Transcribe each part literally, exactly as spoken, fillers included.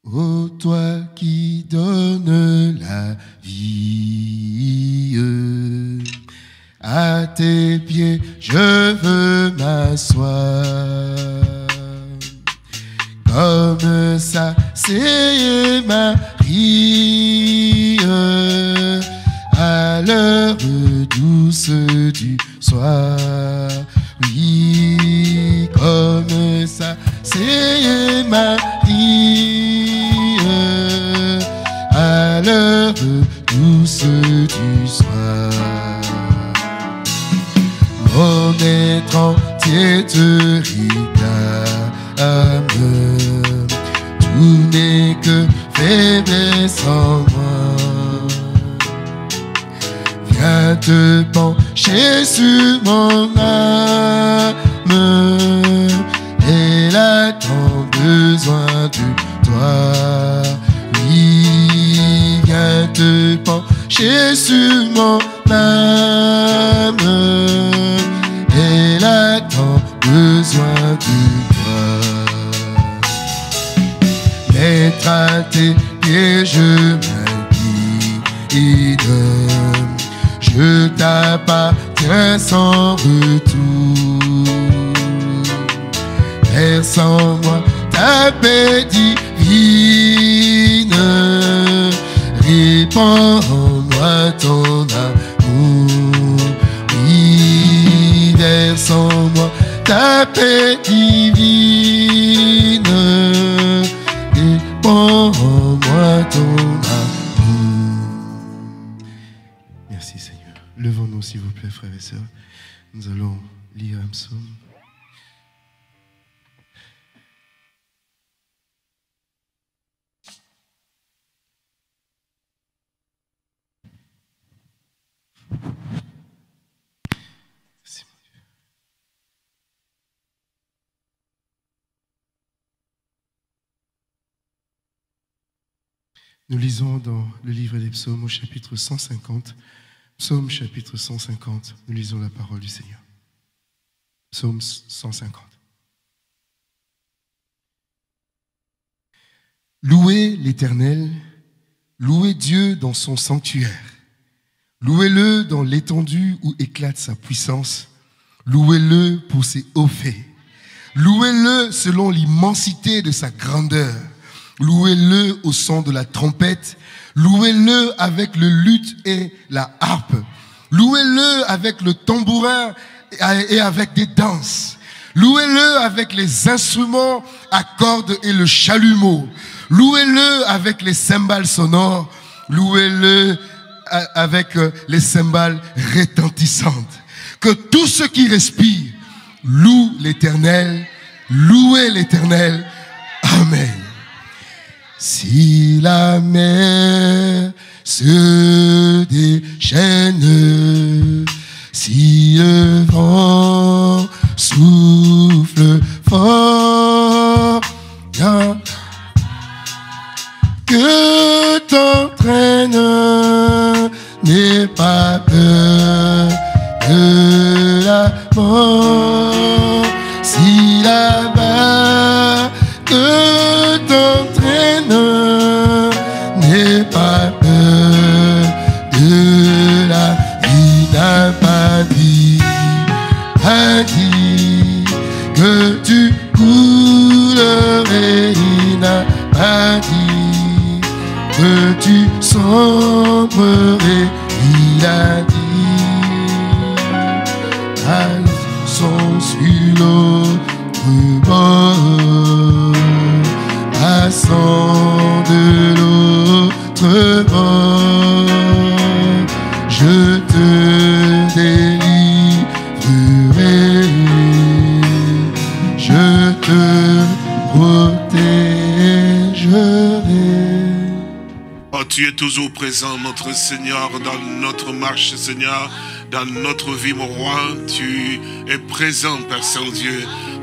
Ô toi qui donnes la vie, à tes pieds je veux m'asseoir. Comme ça, c'est Marie, à l'heure douce du soir. Oui, comme ça, c'est Marie, à l'heure douce du soir. Mon être entier te réclame, tout n'est que faiblesse en moi. Viens te pencher sur mon âme, elle a tant besoin de toi. Oui, viens te pencher sur mon âme, elle a tant besoin de toi. Mettre à tes pieds, je m'incline, je t'appartiens sans retour. Verse en moi ta paix divine, répands en moi ton amour. Oui, verse en moi ta paix divine, répands en moi ton amour. Merci Seigneur. Levons-nous s'il vous plaît, frères et sœurs. Nous allons lire un psaume. Merci mon Dieu. Nous lisons dans le livre des psaumes au chapitre cent cinquante. Psaume chapitre cent cinquante, nous lisons la parole du Seigneur. Psaume cent cinquante. Louez l'Éternel, louez Dieu dans son sanctuaire. Louez-le dans l'étendue où éclate sa puissance. Louez-le pour ses hauts faits. Louez-le selon l'immensité de sa grandeur. Louez-le au son de la trompette. Louez-le avec le luth et la harpe. Louez-le avec le tambourin et avec des danses. Louez-le avec les instruments à cordes et le chalumeau. Louez-le avec les cymbales sonores. Louez-le avec les cymbales retentissantes. Que tous ceux qui respirent louent l'Éternel. Louez l'Éternel. Amen. Si la mer se déchaîne, si le vent souffle fort, bien que t'entraîne, n'aie pas peur de la mort. Si la barque t'entraîne, n'aie pas peur de la vie. N'a pas dit, a dit que tu coulerais. Il n'a pas dit que tu sombrerais. Il a dit, passons sur l'autre bord, passons de l'autre bord, je te délivrerai, je te protégerai. Oh, tu es toujours présent, notre Seigneur, dans notre marche, Seigneur, dans notre vie, mon roi. Tu es présent, Père Saint-Dieu.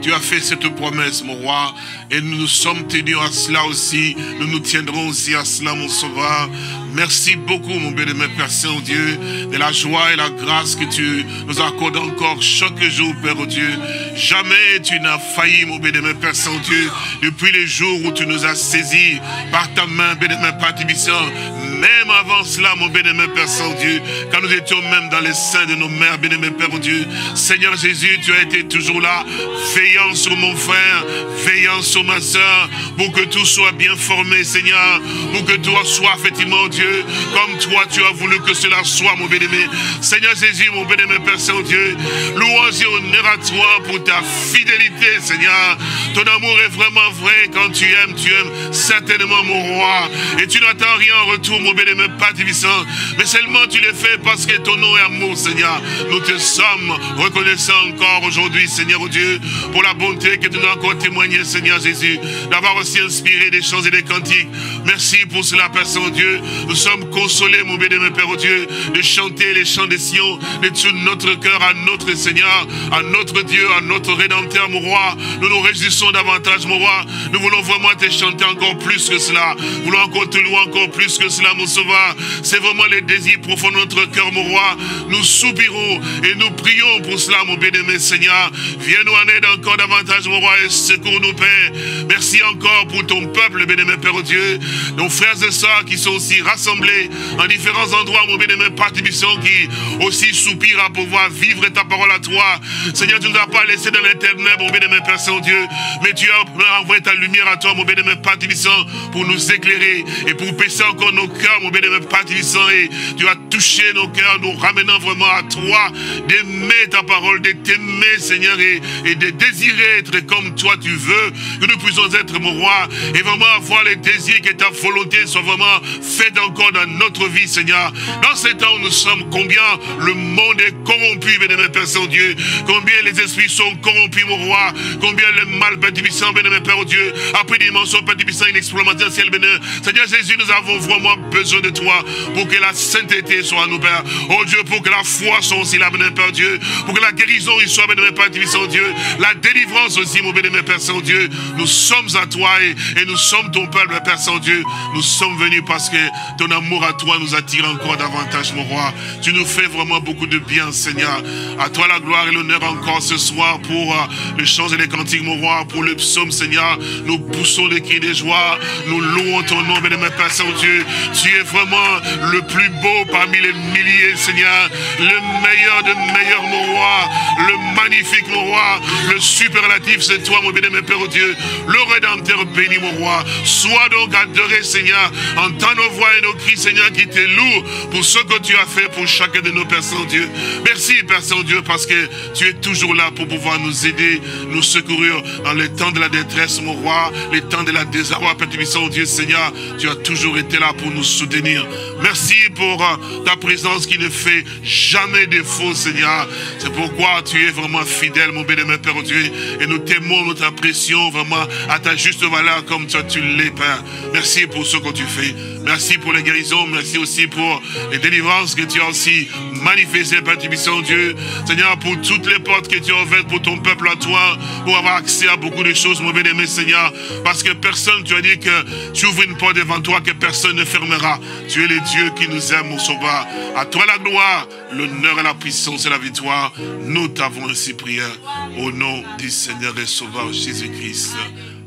tu as fait cette promesse, mon roi, et nous nous sommes tenus à cela aussi. Nous nous tiendrons aussi à cela, mon sauveur. Merci beaucoup, mon bien-aimé Père Saint-Dieu, de la joie et la grâce que tu nous accordes encore chaque jour, Père oh Dieu. Jamais tu n'as failli, mon bien-aimé Père Saint-Dieu, depuis les jours où tu nous as saisis par ta main, bien-aimé Père Tibissant. Même avant cela, mon bien-aimé Père Saint-Dieu, quand nous étions même dans les seins de nos mères, bien-aimé Père oh Dieu, Seigneur Jésus, tu as été toujours là, veillant sur mon frère, veillant sur ma soeur, pour que tout soit bien formé, Seigneur, pour que tout soit effectivement, Dieu, comme toi tu as voulu que cela soit, mon bien-aimé. Seigneur Jésus, mon bien-aimé Père Saint-Dieu, louange et honneur à toi pour ta fidélité, Seigneur. Ton amour est vraiment vrai. Quand tu aimes, tu aimes certainement, mon roi. Et tu n'attends rien en retour, mon bien-aimé Père Tibissant, mais seulement tu le fais parce que ton nom est amour, Seigneur. Nous te sommes reconnaissants encore aujourd'hui, Seigneur oh Dieu, pour la bonté que tu nous as encore témoigné, Seigneur Jésus, d'avoir aussi inspiré des chants et des cantiques. Merci pour cela, Père Saint-Dieu. Nous sommes consolés, mon bien-aimé Père oh Dieu, de chanter les chants des Sion, de tout notre cœur à notre Seigneur, à notre Dieu, à notre Rédempteur, mon roi. Nous nous réjouissons davantage, mon roi. Nous voulons vraiment te chanter encore plus que cela. Nous voulons encore te louer encore plus que cela, mon sauveur. C'est vraiment les désirs profonds de notre cœur, mon roi. Nous soupirons et nous prions pour cela, mon bien-aimé Seigneur. Viens nous en aider encore davantage, mon roi, et secours-nous, Père. Merci encore pour ton peuple, bien-aimé Père Dieu. Nos frères et sœurs qui sont aussi rassemblés en différents endroits, mon bien-aimé Père Tibissant, qui aussi soupirent à pouvoir vivre ta parole à toi. Seigneur, tu ne nous as pas laissé dans les ténèbres, mon bien-aimé Père Saint-Dieu, mais tu as envoyé ta lumière à toi, mon bien-aimé Père Tibissant, pour nous éclairer et pour baisser encore nos cœurs, mon bien-aimé Père Tibissant, et tu as touché nos cœurs, nous ramenant vraiment à toi, d'aimer ta parole, de t'aimer, Seigneur, et, et de désirer être comme toi tu veux, que nous puissions être, mon roi, et vraiment avoir les désirs que ta volonté soit vraiment faite encore dans notre vie, Seigneur. Dans ces temps où nous sommes, combien le monde est corrompu, bien-aimé Père Saint-Dieu, combien les esprits sont corrompus, mon roi, combien le mal, Père Tibissant, bien-aimé Père Dieu, a pris des dimensions, Père Tibissant, inexploitées, ciel béni. Seigneur Jésus, nous avons vraiment besoin de toi pour que la sainteté soit à nous, Père. Oh Dieu, pour que la foi soit aussi là, bien-aimé Père Dieu, pour que la guérison y soit, bien-aimé Père Tibissant, Dieu, la délivrance aussi, mon bien-aimé Père Saint-Dieu. Nous sommes à toi et, et nous sommes ton peuple, Père Saint-Dieu. Nous sommes venus parce que ton amour à toi nous attire encore davantage, mon roi. Tu nous fais vraiment beaucoup de bien, Seigneur. À toi la gloire et l'honneur encore ce soir pour euh, le chant et les cantiques, mon roi, pour le psaume, Seigneur. Nous poussons les cris de joie. Nous louons ton nom, bien-aimé Père Saint-Dieu. Tu es vraiment le plus beau parmi les milliers, Seigneur. Le meilleur de meilleurs, mon roi. Le magnifique, mon roi. Le superlatif, c'est toi, mon bien-aimé Père Dieu. Le Rédempteur béni, mon roi. Sois donc adoré, Seigneur. Entends nos voix et nos cris, Seigneur, qui te louent pour ce que tu as fait pour chacun de nos Pères Saint-Dieu. Merci, Père Saint-Dieu, parce que tu es toujours là pour pouvoir nous aider, nous secourir dans les temps de la détresse, mon roi, les temps de la désarroi, Père Tibissant, Dieu, Seigneur. Tu as toujours été là pour nous soutenir. Merci pour uh, ta présence qui ne fait jamais défaut, Seigneur. C'est pourquoi tu es vraiment fidèle, mon bien-aimé Père Dieu, et nous t'aimons, nous t'apprécions vraiment à ta juste valeur comme toi tu l'es, Père. Merci pour ce que tu fais. Merci pour les guérisons. Merci aussi pour les délivrances que tu as aussi manifestées, Père Tibissant, Dieu. Seigneur, pour toutes les portes que tu as ouvertes pour ton peuple à toi, pour avoir accès à beaucoup de choses, mon bien-aimé Seigneur. Parce que personne, tu as dit que tu ouvres une porte devant toi que personne ne fermera. Tu es le Dieu qui nous aime, mon sauveur. À toi la gloire, l'honneur et la puissance et la victoire. Nous t'avons ainsi prié au nom du Seigneur et Sauveur Jésus-Christ.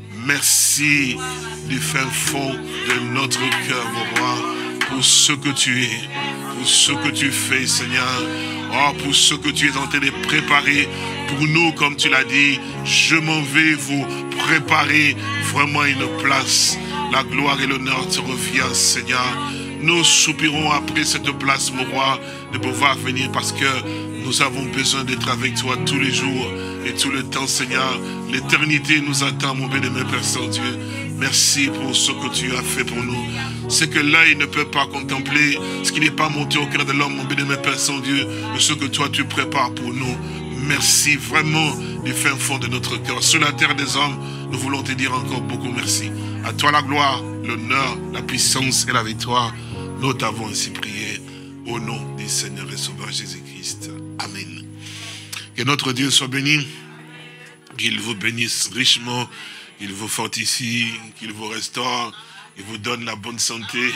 Merci du fin fond de notre cœur, mon roi, pour ce que tu es, pour ce que tu fais, Seigneur. Oh, pour ce que tu es en train de préparer pour nous, comme tu l'as dit. Je m'en vais vous préparer vraiment une place. La gloire et l'honneur te revient, Seigneur. Nous soupirons après cette place, mon roi, de pouvoir venir parce que nous avons besoin d'être avec toi tous les jours et tout le temps, Seigneur. L'éternité nous attend, mon bien-aimé Père Saint-Dieu. Merci pour ce que tu as fait pour nous. Ce que l'œil ne peut pas contempler, ce qui n'est pas monté au cœur de l'homme, mon bien-aimé Père Saint-Dieu, de ce que toi tu prépares pour nous. Merci vraiment du fin fond de notre cœur. Sur la terre des hommes, nous voulons te dire encore beaucoup merci. À toi la gloire, l'honneur, la puissance et la victoire. Nous t'avons ainsi prié au nom du Seigneur et Sauveur Jésus-Christ. Amen. Que notre Dieu soit béni. qu'il vous bénisse richement, qu'il vous fortifie, qu'il vous restaure, qu'il vous donne la bonne santé.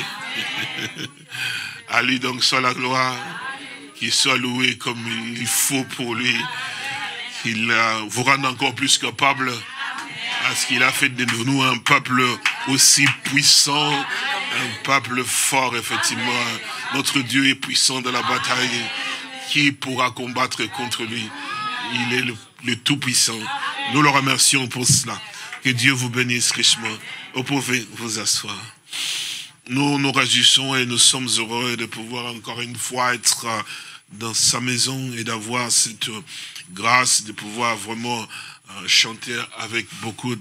À lui donc soit la gloire, qu'il soit loué comme il faut pour lui, qu'il vous rende encore plus capable, parce qu'il a fait de nous un peuple aussi puissant, un peuple fort, effectivement. Notre Dieu est puissant dans la bataille. Qui pourra combattre contre lui? Il est le, le Tout-Puissant. Nous le remercions pour cela. Que Dieu vous bénisse richement. Vous pouvez vous asseoir. Nous nous réjouissons et nous sommes heureux de pouvoir encore une fois être dans sa maison et d'avoir cette grâce de pouvoir vraiment chanter avec beaucoup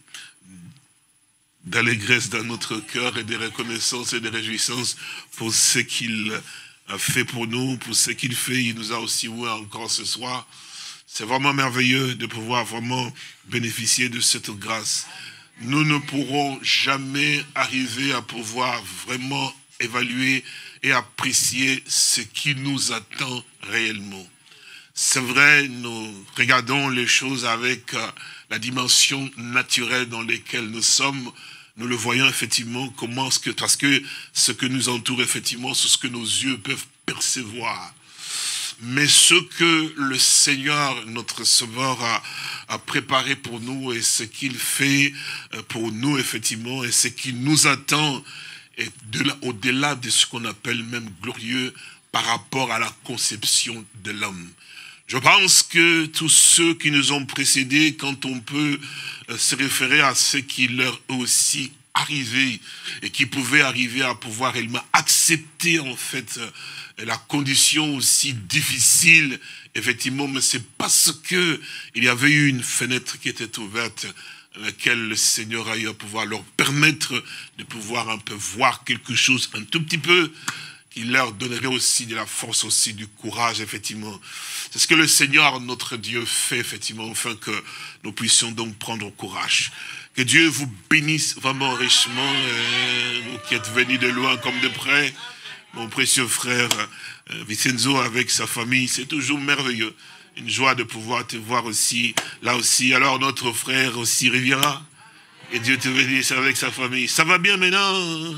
d'allégresse dans notre cœur et de reconnaissance et de réjouissance pour ce qu'il a fait pour nous, pour ce qu'il fait. Il nous a aussi oué encore ce soir. C'est vraiment merveilleux de pouvoir vraiment bénéficier de cette grâce. Nous ne pourrons jamais arriver à pouvoir vraiment évaluer et apprécier ce qui nous attend réellement. C'est vrai, nous regardons les choses avec la dimension naturelle dans laquelle nous sommes. Nous le voyons effectivement comment ce que, parce que ce que nous entoure effectivement, c'est ce que nos yeux peuvent percevoir. Mais ce que le Seigneur, notre Sauveur, a, a préparé pour nous et ce qu'il fait pour nous effectivement et ce qui nous attend est de, au-delà de ce qu'on appelle même glorieux par rapport à la conception de l'homme. Je pense que tous ceux qui nous ont précédés, quand on peut se référer à ce qui leur est aussi arrivé et qui pouvaient arriver à pouvoir réellement accepter en fait la condition aussi difficile, effectivement, mais c'est parce que il y avait eu une fenêtre qui était ouverte, à laquelle le Seigneur a eu à pouvoir leur permettre de pouvoir un peu voir quelque chose un tout petit peu, qui leur donnerait aussi de la force, aussi du courage, effectivement. C'est ce que le Seigneur, notre Dieu, fait, effectivement, afin que nous puissions donc prendre courage. Que Dieu vous bénisse vraiment richement, euh, vous qui êtes venus de loin comme de près. Mon précieux frère euh, Vincenzo avec sa famille, c'est toujours merveilleux. Une joie de pouvoir te voir aussi, là aussi. Alors notre frère aussi Riviera, et Dieu te bénisse avec sa famille. Ça va bien maintenant?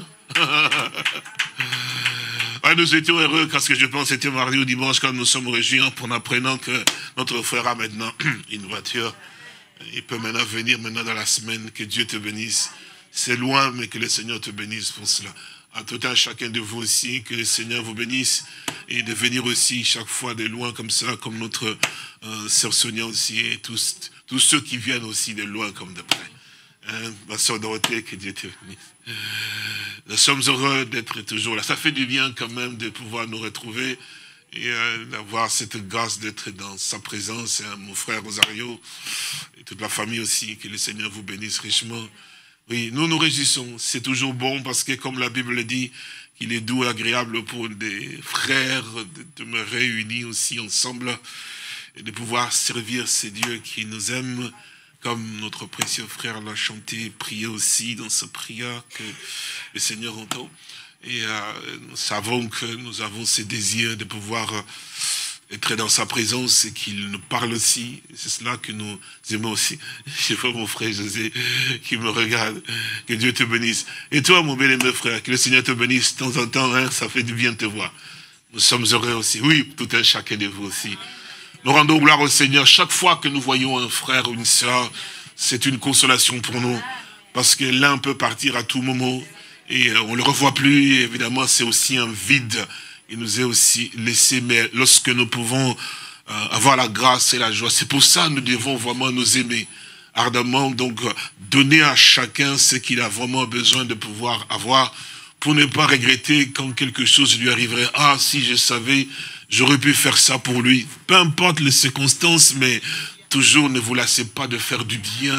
Ouais, nous étions heureux parce que je pense que c'était mardi ou dimanche quand nous sommes réjouis en apprenant que notre frère a maintenant une voiture. Il peut maintenant venir maintenant dans la semaine. Que Dieu te bénisse. C'est loin, mais que le Seigneur te bénisse pour cela. En tout cas, chacun de vous aussi, que le Seigneur vous bénisse. Et de venir aussi chaque fois de loin comme ça, comme notre euh, sœur Sonia aussi, et tous, tous ceux qui viennent aussi de loin comme de près. Hein, ma sœur Dorothée, que Dieu te bénisse. Nous sommes heureux d'être toujours là. Ça fait du bien quand même de pouvoir nous retrouver et euh, d'avoir cette grâce d'être dans sa présence. Hein, mon frère Rosario et toute la famille aussi, que le Seigneur vous bénisse richement. Oui, nous nous réjouissons. C'est toujours bon parce que comme la Bible le dit, qu'il est doux et agréable pour des frères de me réunir aussi ensemble et de pouvoir servir ces dieux qui nous aiment. Comme notre précieux frère l'a chanté, prier aussi dans sa prière que le Seigneur entend. Et euh, nous savons que nous avons ce désir de pouvoir euh, être dans sa présence et qu'il nous parle aussi. C'est cela que nous aimons aussi. Je vois mon frère José qui me regarde. Que Dieu te bénisse. Et toi, mon bien-aimé frère, que le Seigneur te bénisse de temps en temps. Hein, ça fait du bien de te voir. Nous sommes heureux aussi. Oui, tout un chacun de vous aussi. Nous rendons gloire au Seigneur. Chaque fois que nous voyons un frère ou une sœur, c'est une consolation pour nous. Parce que l'un peut partir à tout moment et on ne le revoit plus. Et évidemment, c'est aussi un vide. Il nous est aussi laissé. Mais lorsque nous pouvons euh, avoir la grâce et la joie, c'est pour ça que nous devons vraiment nous aimer ardemment. Donc, donner à chacun ce qu'il a vraiment besoin de pouvoir avoir pour ne pas regretter quand quelque chose lui arriverait. Ah, si je savais... J'aurais pu faire ça pour lui. Peu importe les circonstances, mais toujours ne vous lassez pas de faire du bien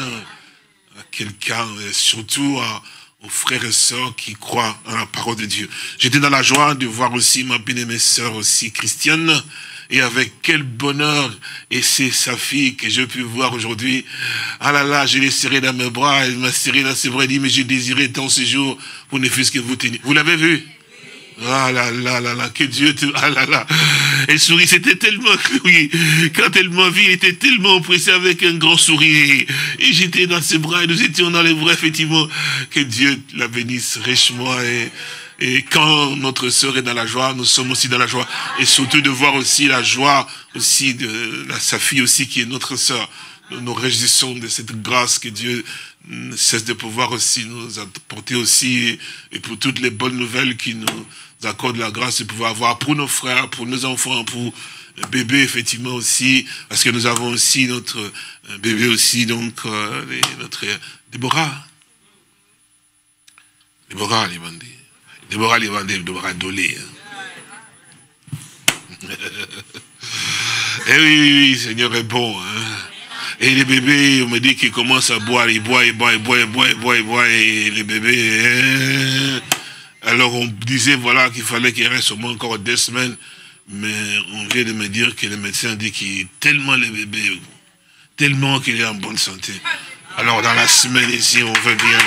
à quelqu'un, et surtout à, aux frères et sœurs qui croient en la parole de Dieu. J'étais dans la joie de voir aussi ma bien-aimée sœur aussi, Christiane, et avec quel bonheur, et c'est sa fille que j'ai pu voir aujourd'hui. Ah là là, je l'ai serrée dans mes bras, elle m'a serré dans ses bras, elle dit, mais j'ai désiré tant ce jour, pour ne fût-ce que vous tenir. Vous l'avez vu? Ah là là là là, que Dieu te... Ah là là, Elle sourit, c'était tellement, oui, quand elle m'a vu, elle était tellement pressée avec un grand sourire. Et j'étais dans ses bras, et nous étions dans les bras, effectivement. Que Dieu la bénisse richement. Et, et quand notre sœur est dans la joie, nous sommes aussi dans la joie. Et surtout de voir aussi la joie aussi de la, sa fille aussi qui est notre sœur. Nous nous réjouissons de cette grâce que Dieu ne cesse de pouvoir aussi nous apporter aussi, et pour toutes les bonnes nouvelles qui nous accordent la grâce de pouvoir avoir pour nos frères, pour nos enfants, pour bébé effectivement aussi, parce que nous avons aussi notre bébé aussi, donc euh, notre Déborah. Déborah, les bandits. Déborah, les bandits, Déborah Dolé. Eh oui, oui, oui, Seigneur est bon, hein. Et les bébés, on me dit qu'ils commencent à boire, ils boivent, ils boivent, ils boivent, ils boivent, ils boivent, ils boivent, et les bébés... Hein. Alors on disait voilà qu'il fallait qu'il reste au moins encore deux semaines, mais on vient de me dire que le médecin dit qu'il est tellement le bébé, tellement qu'il est en bonne santé. Alors dans la semaine ici, on veut bien...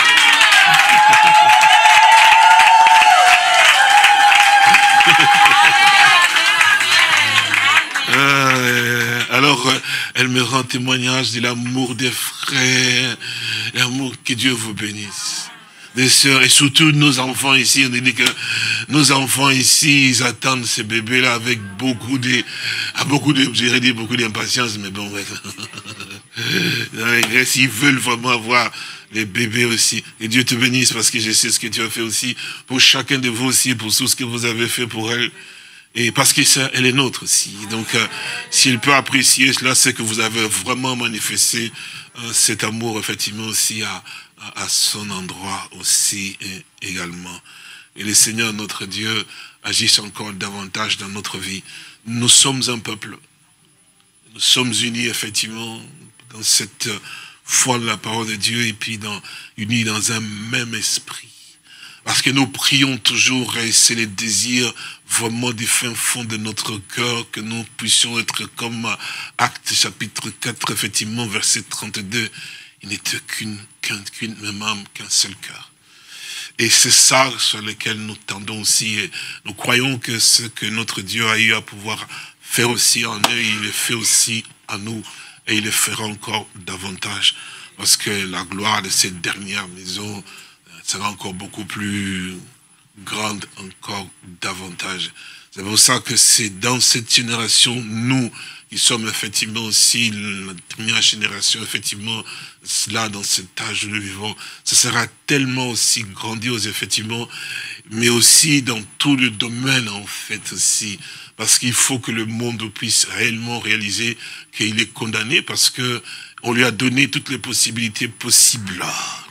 Euh, alors, euh, elle me rend témoignage de l'amour des frères, l'amour, que Dieu vous bénisse. Des sœurs, et surtout nos enfants ici, on dit que nos enfants ici, ils attendent ces bébés-là avec beaucoup de, à beaucoup de, j'irais dire beaucoup d'impatience, mais bon, ouais. Dans les Grèces, ils veulent vraiment avoir les bébés aussi. Et Dieu te bénisse parce que je sais ce que tu as fait aussi pour chacun de vous aussi, pour tout ce que vous avez fait pour elle. Et parce qu'elle est nôtre aussi. Donc, euh, s'il peut apprécier cela, c'est que vous avez vraiment manifesté euh, cet amour, effectivement, aussi à, à, à son endroit aussi et, également. Et le Seigneur, notre Dieu, agisse encore davantage dans notre vie. Nous sommes un peuple. Nous sommes unis, effectivement, dans cette foi de la parole de Dieu et puis dans, unis dans un même esprit. Parce que nous prions toujours, et c'est le désir vraiment du fin fond de notre cœur, que nous puissions être comme Actes chapitre quatre, effectivement, verset trente-deux. Il n'était qu'une, qu'une, qu'une même âme, qu'un seul cœur. Et c'est ça sur lequel nous tendons aussi. Et nous croyons que ce que notre Dieu a eu à pouvoir faire aussi en eux, il le fait aussi en nous. Et il le fera encore davantage. Parce que la gloire de cette dernière maison sera encore beaucoup plus grande, encore davantage. C'est pour ça que c'est dans cette génération, nous, qui sommes effectivement aussi la dernière génération, effectivement, là, dans cet âge où nous vivons, ça sera tellement aussi grandiose, effectivement, mais aussi dans tout le domaine, en fait, aussi. Parce qu'il faut que le monde puisse réellement réaliser qu'il est condamné, parce que on lui a donné toutes les possibilités possibles.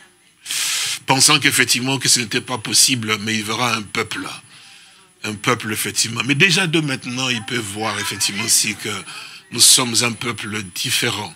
Pensant qu'effectivement que ce n'était pas possible, mais il verra un peuple, un peuple effectivement. Mais déjà de maintenant, il peut voir effectivement aussi que nous sommes un peuple différent,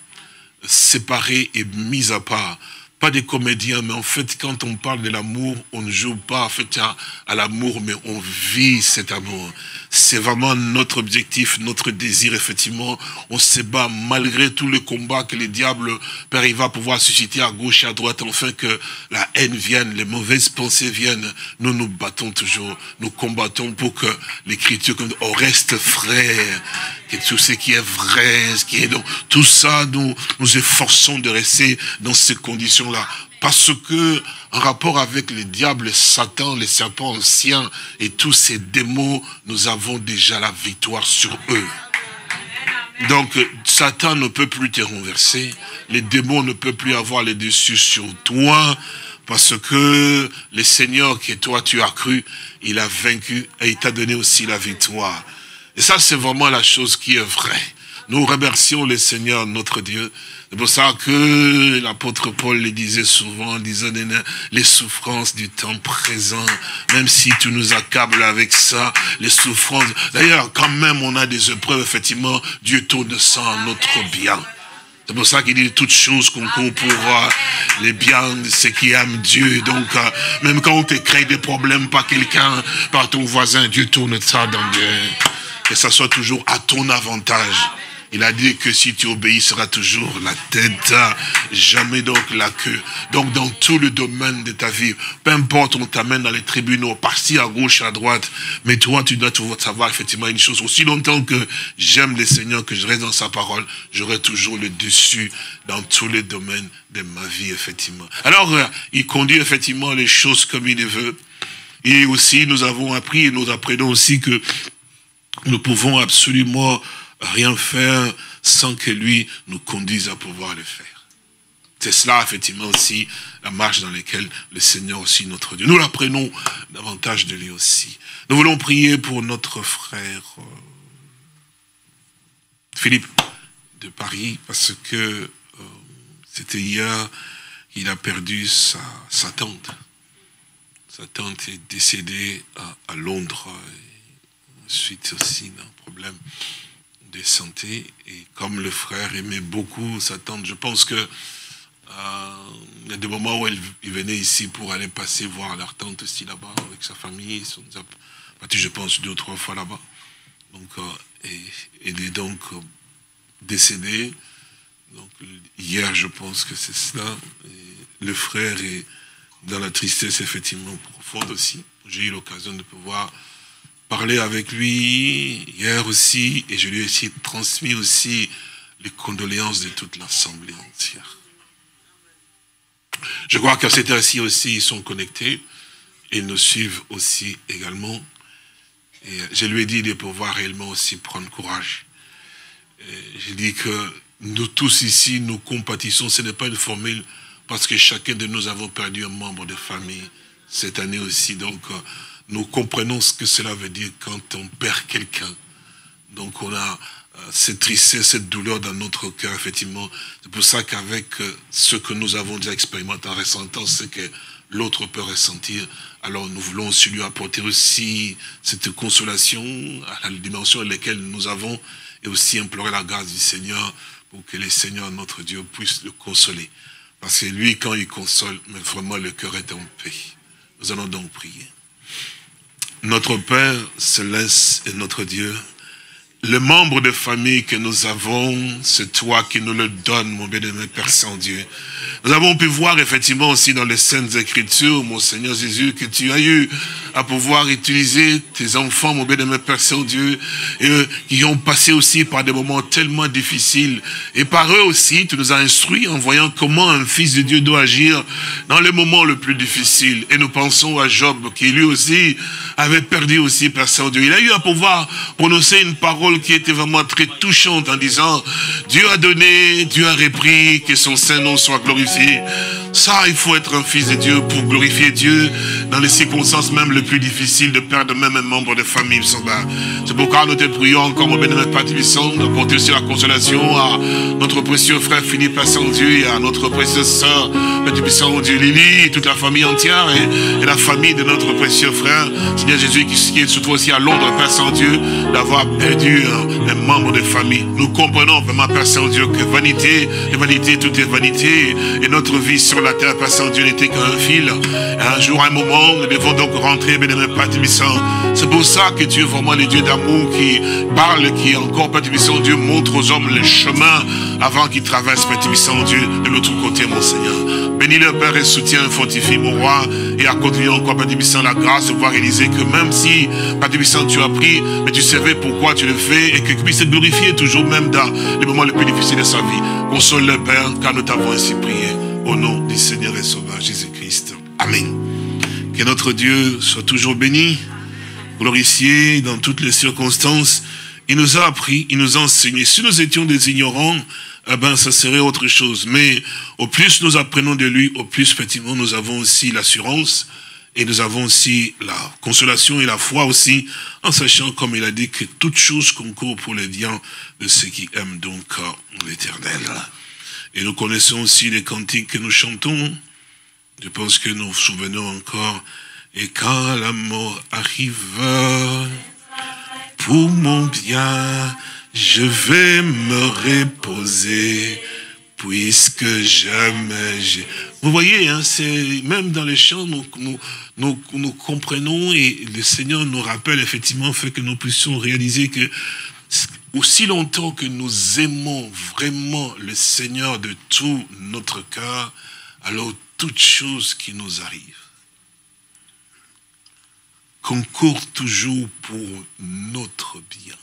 séparé et mis à part. Pas des comédiens, mais en fait, quand on parle de l'amour, on ne joue pas en fait à, à l'amour, mais on vit cet amour. C'est vraiment notre objectif, notre désir, effectivement. On se bat malgré tout le combat que les diables peut arriver à pouvoir susciter à gauche et à droite, afin que la haine vienne, les mauvaises pensées viennent. Nous nous battons toujours, nous combattons pour que l'écriture, on reste frère, que tout ce qui est vrai, ce qui est donc, tout ça, nous nous efforçons de rester dans ces conditions-là. Parce que, en rapport avec le diable, Satan, les serpents anciens et tous ces démons, nous avons déjà la victoire sur eux. Donc, Satan ne peut plus te renverser. Les démons ne peuvent plus avoir le dessus sur toi. Parce que le Seigneur que toi tu as cru, il a vaincu et il t'a donné aussi la victoire. Et ça, c'est vraiment la chose qui est vraie. Nous remercions le Seigneur, notre Dieu. C'est pour ça que l'apôtre Paul le disait souvent, en disant les souffrances du temps présent, même si tu nous accables avec ça, les souffrances. D'ailleurs, quand même on a des épreuves, effectivement, Dieu tourne ça en notre bien. C'est pour ça qu'il dit toutes choses concourent pour euh, les biens de ceux qui aiment Dieu. Donc, euh, même quand on te crée des problèmes par quelqu'un, par ton voisin, Dieu tourne ça dans Dieu. Que ça soit toujours à ton avantage. Il a dit que si tu obéis, sera toujours la tête, jamais donc la queue. Donc dans tout le domaine de ta vie, peu importe, on t'amène dans les tribunaux, par-ci à gauche, à droite, mais toi, tu dois toujours savoir effectivement une chose. Aussi longtemps que j'aime le Seigneur, que je reste dans sa parole, j'aurai toujours le dessus dans tous les domaines de ma vie, effectivement. Alors, euh, il conduit effectivement les choses comme il les veut. Et aussi, nous avons appris et nous apprenons aussi que nous pouvons absolument rien faire sans que lui nous conduise à pouvoir le faire. C'est cela, effectivement, aussi, la marche dans laquelle le Seigneur aussi, notre Dieu. Nous l'apprenons davantage de lui aussi. Nous voulons prier pour notre frère euh, Philippe de Paris, parce que euh, c'était hier qu'il a perdu sa, sa tante. Sa tante est décédée à, à Londres, et suite aussi d'un problème de santé. Et comme le frère aimait beaucoup sa tante, je pense que euh, il y a des moments où il venait ici pour aller passer voir leur tante aussi là-bas avec sa famille. Ils sont partis, je pense, deux ou trois fois là-bas. Donc, euh, et il est donc euh, décédé. Donc, hier, je pense que c'est cela. Et le frère est dans la tristesse effectivement profonde aussi. J'ai eu l'occasion de pouvoir parler avec lui hier aussi, et je lui ai aussi transmis aussi les condoléances de toute l'assemblée entière. Je crois qu'à cette heure-ci aussi, ils sont connectés, et ils nous suivent aussi également. Et je lui ai dit de pouvoir réellement aussi prendre courage. J'ai dit que nous tous ici, nous compatissons, ce n'est pas une formule, parce que chacun de nous avons perdu un membre de famille cette année aussi. Donc, nous comprenons ce que cela veut dire quand on perd quelqu'un. Donc, on a euh, cette tristesse, cette douleur dans notre cœur, effectivement. C'est pour ça qu'avec euh, ce que nous avons déjà expérimenté en ressentant ce que l'autre peut ressentir, alors nous voulons aussi lui apporter aussi cette consolation à la dimension à laquelle nous avons, et aussi implorer la grâce du Seigneur pour que le Seigneur, notre Dieu, puisse le consoler. Parce que lui, quand il console, mais vraiment le cœur est en paix. Nous allons donc prier. Notre Père céleste et notre Dieu, le membre de famille que nous avons, c'est toi qui nous le donnes, mon bien-aimé Père Saint-Dieu. Nous avons pu voir effectivement aussi dans les Saintes Écritures, mon Seigneur Jésus, que tu as eu à pouvoir utiliser tes enfants, mon bien-aimé Père Saint-Dieu, et eux, qui ont passé aussi par des moments tellement difficiles. Et par eux aussi, tu nous as instruits en voyant comment un fils de Dieu doit agir dans les moments les plus difficiles. Et nous pensons à Job, qui lui aussi avait perdu aussi, Père Saint-Dieu. Il a eu à pouvoir prononcer une parole qui était vraiment très touchante en disant, Dieu a donné, Dieu a repris, que son saint nom soit glorifié. Ça, il faut être un fils de Dieu pour glorifier Dieu dans les circonstances même les plus difficiles, de perdre même un membre de famille. C'est pourquoi nous te prions encore, mon bénémoine Père Tibissant, d'apporter aussi la consolation à notre précieux frère Philippe, Père Saint-Dieu, et à notre précieuse sœur, Père Tibissant, Dieu Lily, et toute la famille entière, et, et la famille de notre précieux frère, Seigneur Jésus, qui, qui est surtout aussi à Londres, Père Saint-Dieu, d'avoir perdu un, un membre de famille. Nous comprenons vraiment, Père Saint-Dieu, que vanité, et vanité, tout est vanité, et notre vie sur la terre, Père Saint-Dieu, n'était qu'un fil. Et un jour, un moment, nous devons donc rentrer, bénémoine Père Tibissant. C'est pour ça que tu es vraiment le Dieu d'amour qui parle, qui encore, Père Tibissant, Dieu montre aux hommes le chemin avant qu'ils traversent, Père Tibissant, Dieu, de l'autre côté, mon Seigneur. Bénis le Père et soutiens, fortifie mon roi, et à continuer encore, Père Tibissant, la grâce de voir réaliser que même si, Père Tibissant, tu as pris, mais tu savais pourquoi tu le fais, et que tu puisses te glorifier toujours, même dans les moments les plus difficiles de sa vie. Console le Père, car nous t'avons ainsi prié. Au nom du Seigneur et Sauveur Jésus-Christ. Amen. Que notre Dieu soit toujours béni, glorifié dans toutes les circonstances. Il nous a appris, il nous a enseigné. Si nous étions des ignorants, eh ben, ça serait autre chose. Mais au plus nous apprenons de lui, au plus, effectivement, nous avons aussi l'assurance et nous avons aussi la consolation et la foi aussi, en sachant, comme il a dit, que toute chose concourt pour le bien de ceux qui aiment donc l'Éternel. Et nous connaissons aussi les cantiques que nous chantons. Je pense que nous nous souvenons encore. Et quand la mort arrive, pour mon bien, je vais me reposer, puisque jamais j'ai... Vous voyez, hein, c'est même dans les chants, nous, nous, nous, nous comprenons, et le Seigneur nous rappelle effectivement, fait que nous puissions réaliser que aussi longtemps que nous aimons vraiment le Seigneur de tout notre cœur, alors toute chose qui nous arrive concourt toujours pour notre bien.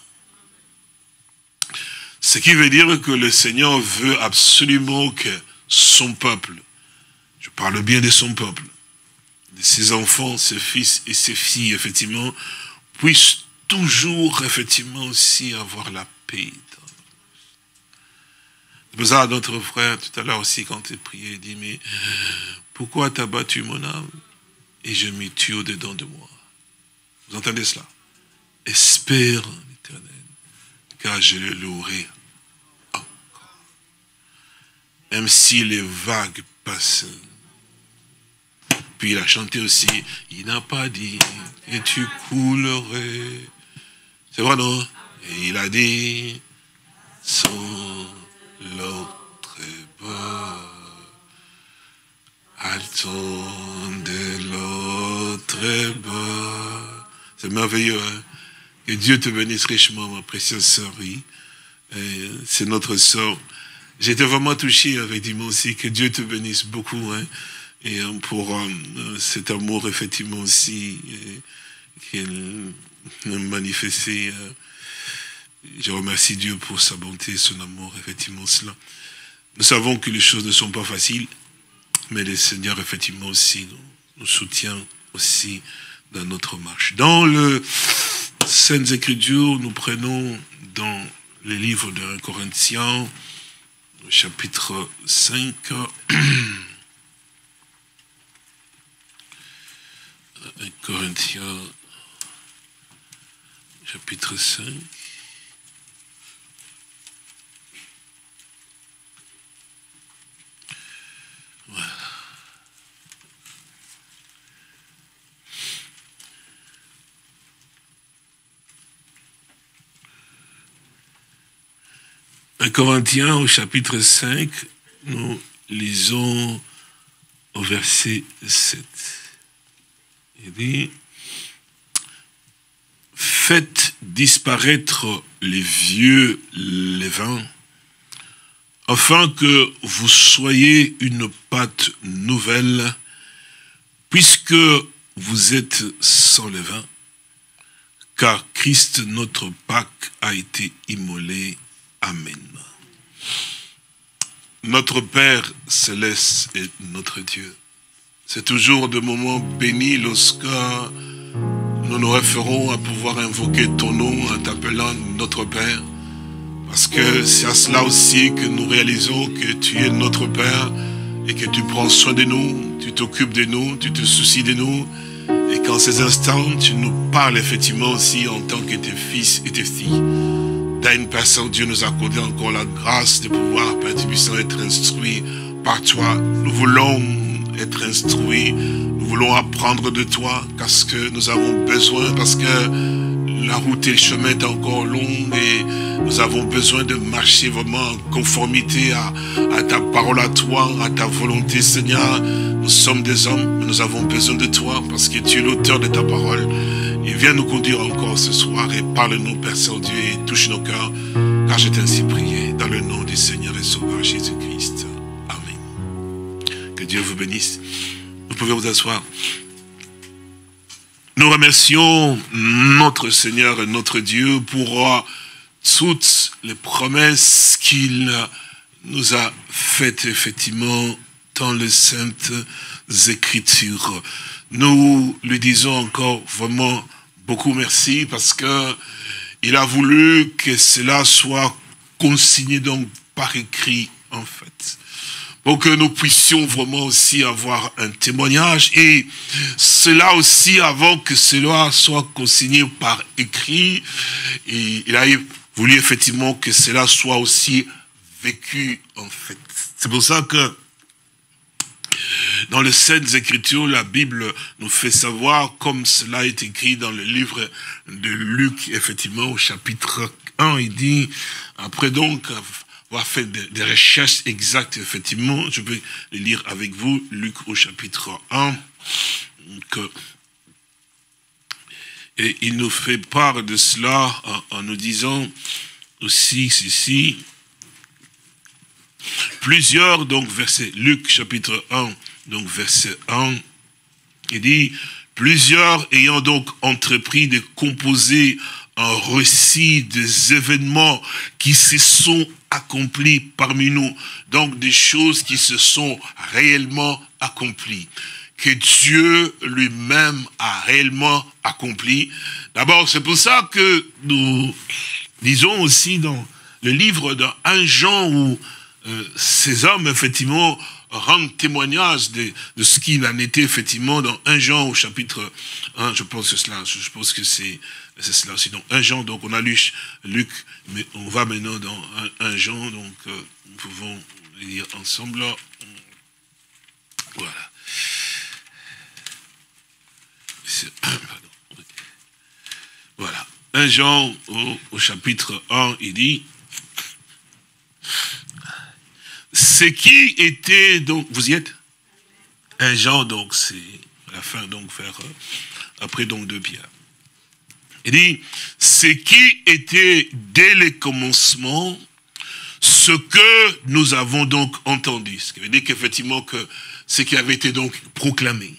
Ce qui veut dire que le Seigneur veut absolument que son peuple, je parle bien de son peuple, de ses enfants, ses fils et ses filles, effectivement, puissent toujours, effectivement, aussi avoir la paix. C'est pour ça, notre frère, tout à l'heure aussi, quand il priait, il dit, mais pourquoi t'as battu mon âme et je m'y tue au-dedans de moi? Vous entendez cela? Espère en l'Éternel, car je le louerai encore. Même si les vagues passent. Puis il a chanté aussi, il n'a pas dit que tu coulerais. C'est vrai, non? Et il a dit, sur l'autre bord, attends de l'autre bord. C'est merveilleux, hein? Que Dieu te bénisse richement, ma précieuse sœur, oui. C'est notre sœur. J'étais vraiment touché, effectivement, aussi, que Dieu te bénisse beaucoup, hein? Et pour euh, cet amour, effectivement, aussi, qu'il a manifesté. Euh, je remercie Dieu pour sa bonté, son amour, effectivement, cela. Nous savons que les choses ne sont pas faciles, mais le Seigneur, effectivement, aussi, nous, nous soutient aussi dans notre marche. Dans le Saintes Écritures, nous prenons dans les livres de un Corinthiens, chapitre cinq, un Corinthiens, chapitre cinq. Voilà. un Corinthiens au chapitre cinq, nous lisons au verset sept. Il dit, faites disparaître les vieux levains, afin que vous soyez une pâte nouvelle, puisque vous êtes sans levain, car Christ notre Pâque a été immolé. Amen. Notre Père céleste est notre Dieu. C'est toujours de moments bénis lorsque nous nous référons à pouvoir invoquer ton nom en t'appelant notre Père. Parce que c'est à cela aussi que nous réalisons que tu es notre Père et que tu prends soin de nous, tu t'occupes de nous, tu te soucies de nous. Et qu'en ces instants, tu nous parles effectivement aussi en tant que tes fils et tes filles. D'une personne, Dieu nous a accordé encore la grâce de pouvoir, Père Tibissant, être instruits par toi. Nous voulons être instruits, nous voulons apprendre de toi, parce que nous avons besoin, parce que la route et le chemin est encore long et nous avons besoin de marcher vraiment en conformité à, à ta parole à toi, à ta volonté, Seigneur. Nous sommes des hommes, mais nous avons besoin de toi, parce que tu es l'auteur de ta parole. Et viens nous conduire encore ce soir et parle-nous, Père Saint-Dieu, et touche nos cœurs, car je t'ai ainsi prié dans le nom du Seigneur et Sauveur Jésus-Christ. Amen. Que Dieu vous bénisse. Vous pouvez vous asseoir. Nous remercions notre Seigneur et notre Dieu pour toutes les promesses qu'il nous a faites, effectivement, dans les Saintes Écritures. Nous lui disons encore vraiment beaucoup merci, parce que il a voulu que cela soit consigné donc par écrit, en fait, pour que nous puissions vraiment aussi avoir un témoignage, et cela aussi avant que cela soit consigné par écrit, et il a voulu effectivement que cela soit aussi vécu, en fait. C'est pour ça que dans les Saintes Écritures, la Bible nous fait savoir, comme cela est écrit dans le livre de Luc, effectivement, au chapitre un, il dit, après donc avoir fait des, des recherches exactes, effectivement, je vais les lire avec vous, Luc au chapitre un, que, et il nous fait part de cela en, en nous disant, aussi ceci. Plusieurs, donc, versets, Luc chapitre un, donc verset un, il dit, plusieurs ayant donc entrepris de composer un récit des événements qui se sont accomplis parmi nous, donc des choses qui se sont réellement accomplies, que Dieu lui-même a réellement accompli. D'abord, c'est pour ça que nous lisons aussi dans le livre de Premier Jean où euh, ces hommes, effectivement, rendent témoignage de, de ce qu'il en était, effectivement, dans Premier Jean au chapitre un, je pense que cela, je pense que c'est c'est cela aussi. Donc, Premier Jean, donc on a lu Luc, mais on va maintenant dans Premier Jean, donc euh, nous pouvons lire ensemble. Voilà. Pardon. Voilà. Premier Jean au, au chapitre un, il dit, ce qui était, donc, vous y êtes? Premier Jean, donc, c'est la fin, donc, vers, après, donc, deux Pierre. Il dit, ce qui était dès le commencement, ce que nous avons donc entendu. Ce qui veut dire qu'effectivement, que ce qui avait été donc proclamé,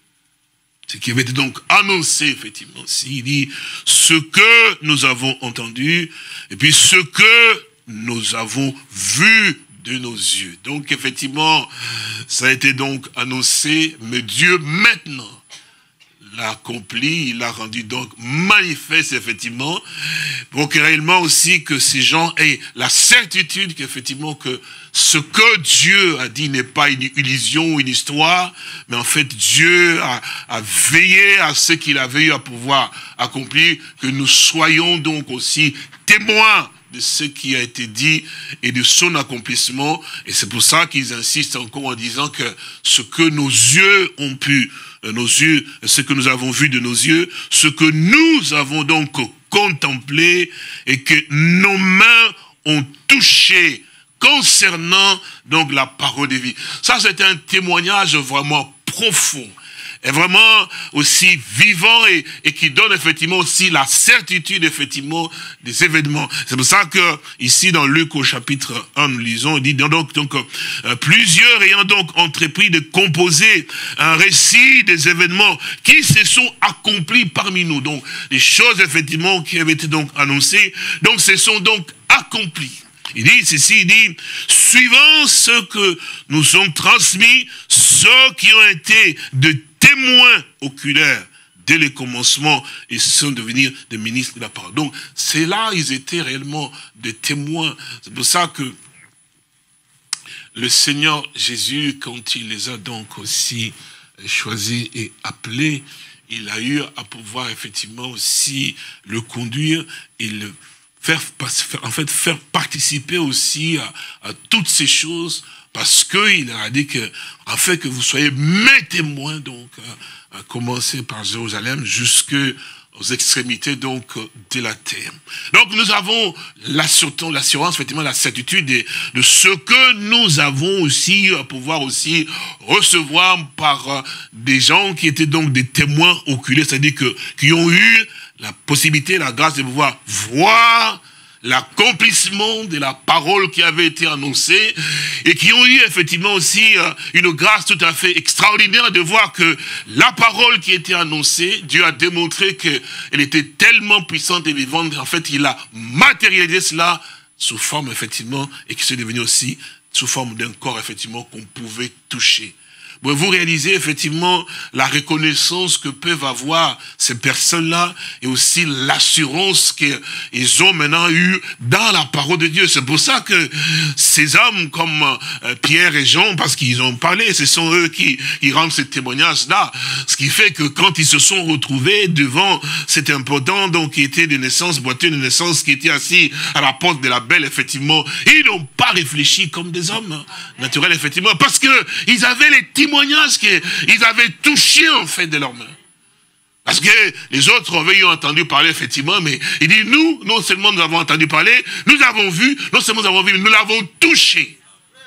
ce qui avait été donc annoncé, effectivement. Il dit, ce que nous avons entendu, et puis ce que nous avons vu de nos yeux. Donc, effectivement, ça a été donc annoncé, mais Dieu, maintenant, l'a accompli, il l'a rendu donc manifeste, effectivement, pour que réellement aussi que ces gens aient la certitude qu'effectivement que ce que Dieu a dit n'est pas une illusion ou une histoire, mais en fait Dieu a, a veillé à ce qu'il avait eu à pouvoir accomplir, que nous soyons donc aussi témoins de ce qui a été dit et de son accomplissement. Et c'est pour ça qu'ils insistent encore en disant que ce que nos yeux ont pu, nos yeux, ce que nous avons vu de nos yeux, ce que nous avons donc contemplé et que nos mains ont touché concernant donc la parole de vie. Ça, c'est un témoignage vraiment profond. Est vraiment aussi vivant et, et qui donne effectivement aussi la certitude effectivement des événements. C'est pour ça que ici dans Luc au chapitre un, nous lisons, il dit donc, donc euh, plusieurs ayant donc entrepris de composer un récit des événements qui se sont accomplis parmi nous. Donc les choses effectivement qui avaient été donc annoncées, donc se sont donc accomplies. Il dit ceci, il dit, suivant ce que nous ont transmis, ceux qui ont été de témoins oculaires dès le commencement et sont devenus des ministres de la parole. Donc, c'est là, ils étaient réellement des témoins. C'est pour ça que le Seigneur Jésus, quand il les a donc aussi choisis et appelés, il a eu à pouvoir effectivement aussi le conduire et le Faire, en fait, faire participer aussi à, à toutes ces choses, parce qu'il a dit que, en fait, que vous soyez mes témoins, donc, à, à commencer par Jérusalem, jusqu'aux extrémités, donc, de la terre. Donc, nous avons l'assurance, effectivement, la certitude de, de ce que nous avons aussi à pouvoir aussi recevoir par des gens qui étaient donc des témoins oculaires, c'est-à-dire que, qui ont eu la possibilité, la grâce de pouvoir voir l'accomplissement de la parole qui avait été annoncée et qui ont eu effectivement aussi une grâce tout à fait extraordinaire de voir que la parole qui était annoncée, Dieu a démontré qu'elle était tellement puissante et vivante, en fait il a matérialisé cela sous forme effectivement et qui s'est devenu aussi sous forme d'un corps effectivement qu'on pouvait toucher. Vous réalisez effectivement la reconnaissance que peuvent avoir ces personnes-là et aussi l'assurance qu'ils ont maintenant eu dans la parole de Dieu. C'est pour ça que ces hommes comme Pierre et Jean, parce qu'ils ont parlé, ce sont eux qui, qui rendent ces témoignages-là. Ce qui fait que quand ils se sont retrouvés devant cet important, donc qui était de naissance, boiteux de naissance, qui était assis à la porte de la belle, effectivement, ils n'ont pas réfléchi comme des hommes naturels, effectivement, parce qu'ils avaient les témoignages qu'ils avaient touché en fait de leurs mains. Parce que les autres avaient eu entendu parler effectivement, mais il dit nous, non seulement nous avons entendu parler, nous avons vu, non seulement nous avons vu, mais nous l'avons touché.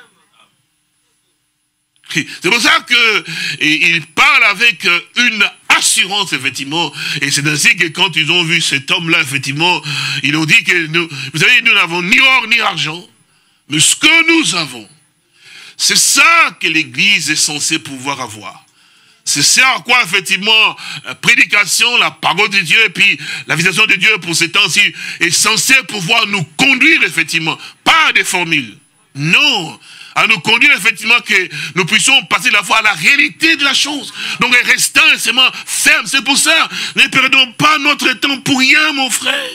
C'est pour ça qu'il parle avec une assurance, effectivement. Et c'est ainsi que quand ils ont vu cet homme-là, effectivement, ils ont dit que nous, vous savez, nous n'avons ni or ni argent, mais ce que nous avons, c'est ça que l'Église est censée pouvoir avoir. C'est ça à quoi, effectivement, la prédication, la parole de Dieu, et puis la visitation de Dieu pour ces temps-ci est censée pouvoir nous conduire, effectivement, pas des formules. Non, à nous conduire, effectivement, que nous puissions passer la foi à la réalité de la chose. Donc, restant seulement ferme. C'est pour ça, ne perdons pas notre temps pour rien, mon frère.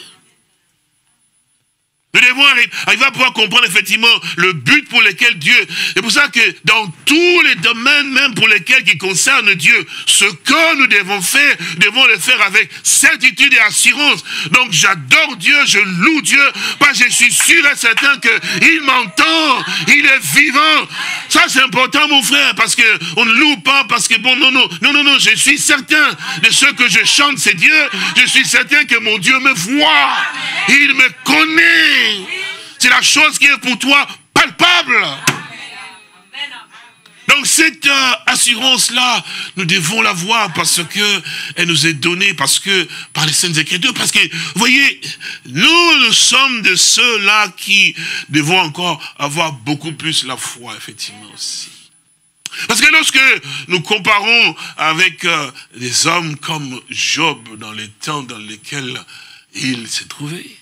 Nous devons arriver à pouvoir comprendre effectivement le but pour lequel Dieu... C'est pour ça que dans tous les domaines, même pour lesquels qui concernent Dieu, ce que nous devons faire, nous devons le faire avec certitude et assurance. Donc j'adore Dieu, je loue Dieu, parce que je suis sûr et certain qu'il m'entend, il est vivant. Ça c'est important mon frère, parce qu'on ne loue pas, parce que bon, non, non, non, non, non, je suis certain de ce que je chante, c'est Dieu. Je suis certain que mon Dieu me voit, il me connaît. C'est la chose qui est pour toi palpable. Donc cette euh, assurance-là, nous devons l'avoir parce que elle nous est donnée, parce que par les Saintes Écritures, parce que, vous voyez, nous, nous sommes de ceux-là qui devons encore avoir beaucoup plus la foi, effectivement, aussi. Parce que lorsque nous comparons avec euh, des hommes comme Job dans les temps dans lesquels il s'est trouvé,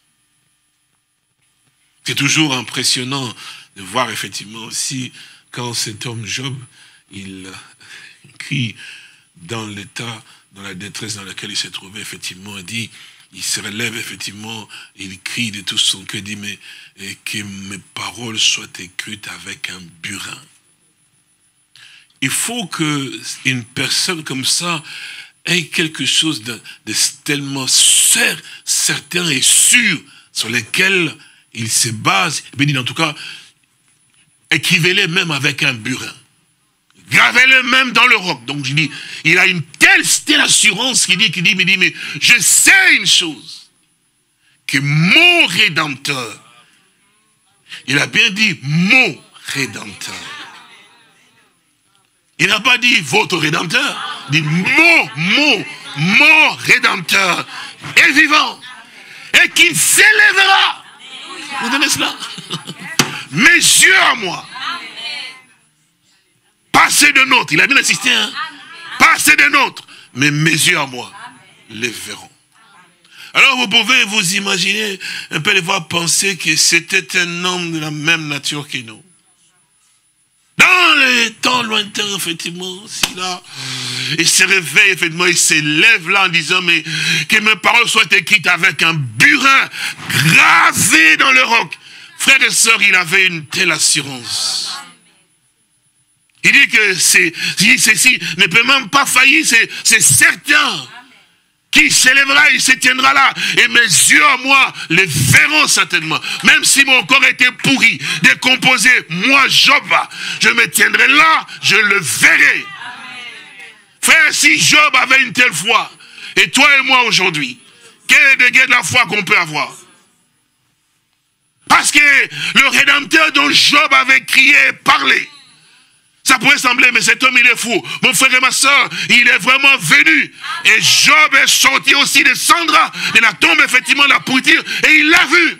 c'est toujours impressionnant de voir effectivement aussi quand cet homme Job, il, il crie dans l'état, dans la détresse dans laquelle il s'est trouvé, effectivement, il dit, il se relève effectivement, il crie de tout son cœur, il dit, mais et que mes paroles soient écrites avec un burin. Il faut qu'une personne comme ça ait quelque chose de, de tellement certain et sûr sur lequel il se base, mais en tout cas, écrivez-les même avec un burin. Gravez-les même dans le roc. Donc je dis, il a une telle, telle assurance qu'il dit, qu'il dit, mais dit, mais je sais une chose, que mon Rédempteur, il a bien dit mon Rédempteur. Il n'a pas dit votre Rédempteur, il dit mon, mon, mon Rédempteur est vivant et qu'il s'élèvera. Vous donnez cela? Mes yeux à moi. Passez de nôtres. Il a bien insisté. Hein? Passez de nôtres. Mais mes yeux à moi les verront. Alors vous pouvez vous imaginer, un peu les voir penser que c'était un homme de la même nature que nous. Dans les temps lointains, effectivement, si là, il se réveille, effectivement, il s'élève là en disant, mais que mes paroles soient écrites avec un burin gravé dans le roc. Frères et sœurs, il avait une telle assurance. Il dit que c'est, ceci ne peut même pas faillir, c'est certain. Qui s'élèvera, il se tiendra là. Et mes yeux à moi les verront certainement. Même si mon corps était pourri, décomposé, moi Job, je me tiendrai là, je le verrai. Frère, si Job avait une telle foi, et toi et moi aujourd'hui, quel degré de la foi qu'on peut avoir? Parce que le Rédempteur dont Job avait crié et parlé, ça pourrait sembler, mais cet homme il est fou. Mon frère et ma soeur, il est vraiment venu. Et Job est sorti aussi de Sandra, de la tombe effectivement de la pourriture, et il l'a vu.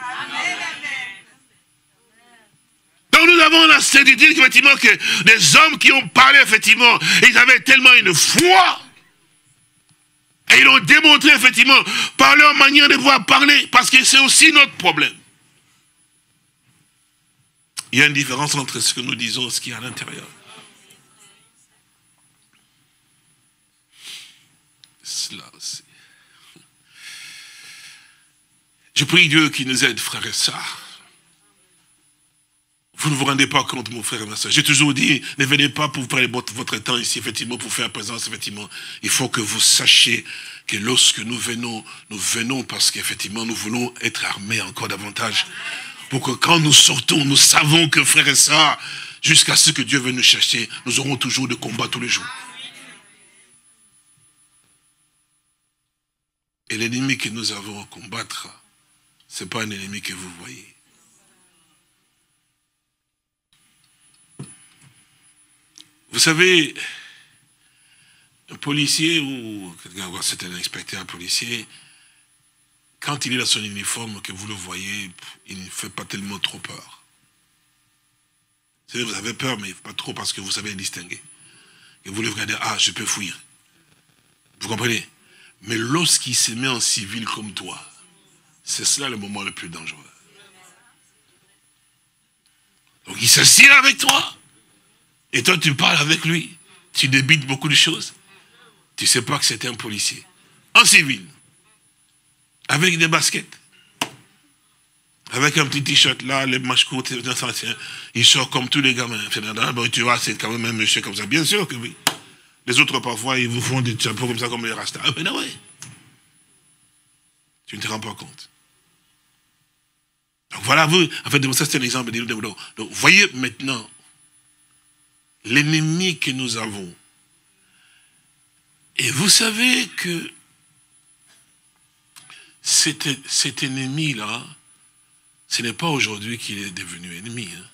Donc nous avons la certitude effectivement que des hommes qui ont parlé effectivement, ils avaient tellement une foi. Et ils l'ont démontré effectivement par leur manière de pouvoir parler, parce que c'est aussi notre problème. Il y a une différence entre ce que nous disons et ce qu'il y a à l'intérieur. Cela aussi. Je prie Dieu qui nous aide, frères et sœurs. Vous ne vous rendez pas compte, mon frère et ma soeur. J'ai toujours dit, ne venez pas pour prendre votre temps ici, effectivement, pour faire présence, effectivement. Il faut que vous sachiez que lorsque nous venons, nous venons parce qu'effectivement, nous voulons être armés encore davantage. Pour que quand nous sortons, nous savons que, frères et sœurs, jusqu'à ce que Dieu vienne nous chercher, nous aurons toujours de combats tous les jours. Et l'ennemi que nous avons à combattre, ce n'est pas un ennemi que vous voyez. Vous savez, un policier ou c'est un inspecteur policier, quand il est dans son uniforme, que vous le voyez, il ne fait pas tellement trop peur. Vous avez peur, mais pas trop parce que vous savez distinguer. Et vous le regardez, ah, je peux fuir. Vous comprenez? Mais lorsqu'il se met en civil comme toi, c'est cela le moment le plus dangereux. Donc il s'assied avec toi. Et toi, tu parles avec lui. Tu débites beaucoup de choses. Tu ne sais pas que c'était un policier. En civil. Avec des baskets. Avec un petit t-shirt là, les manches courtes. Il sort comme tous les gamins. Bon, tu vois, c'est quand même un monsieur comme ça. Bien sûr que oui. Les autres, parfois, ils vous font des chapeaux comme ça, comme les rastas. Ah, ben non, oui. Tu ne te rends pas compte. Donc voilà, vous, en fait, ça c'est un exemple. Donc, voyez maintenant, l'ennemi que nous avons. Et vous savez que cet, cet ennemi-là, ce n'est pas aujourd'hui qu'il est devenu ennemi. Hein.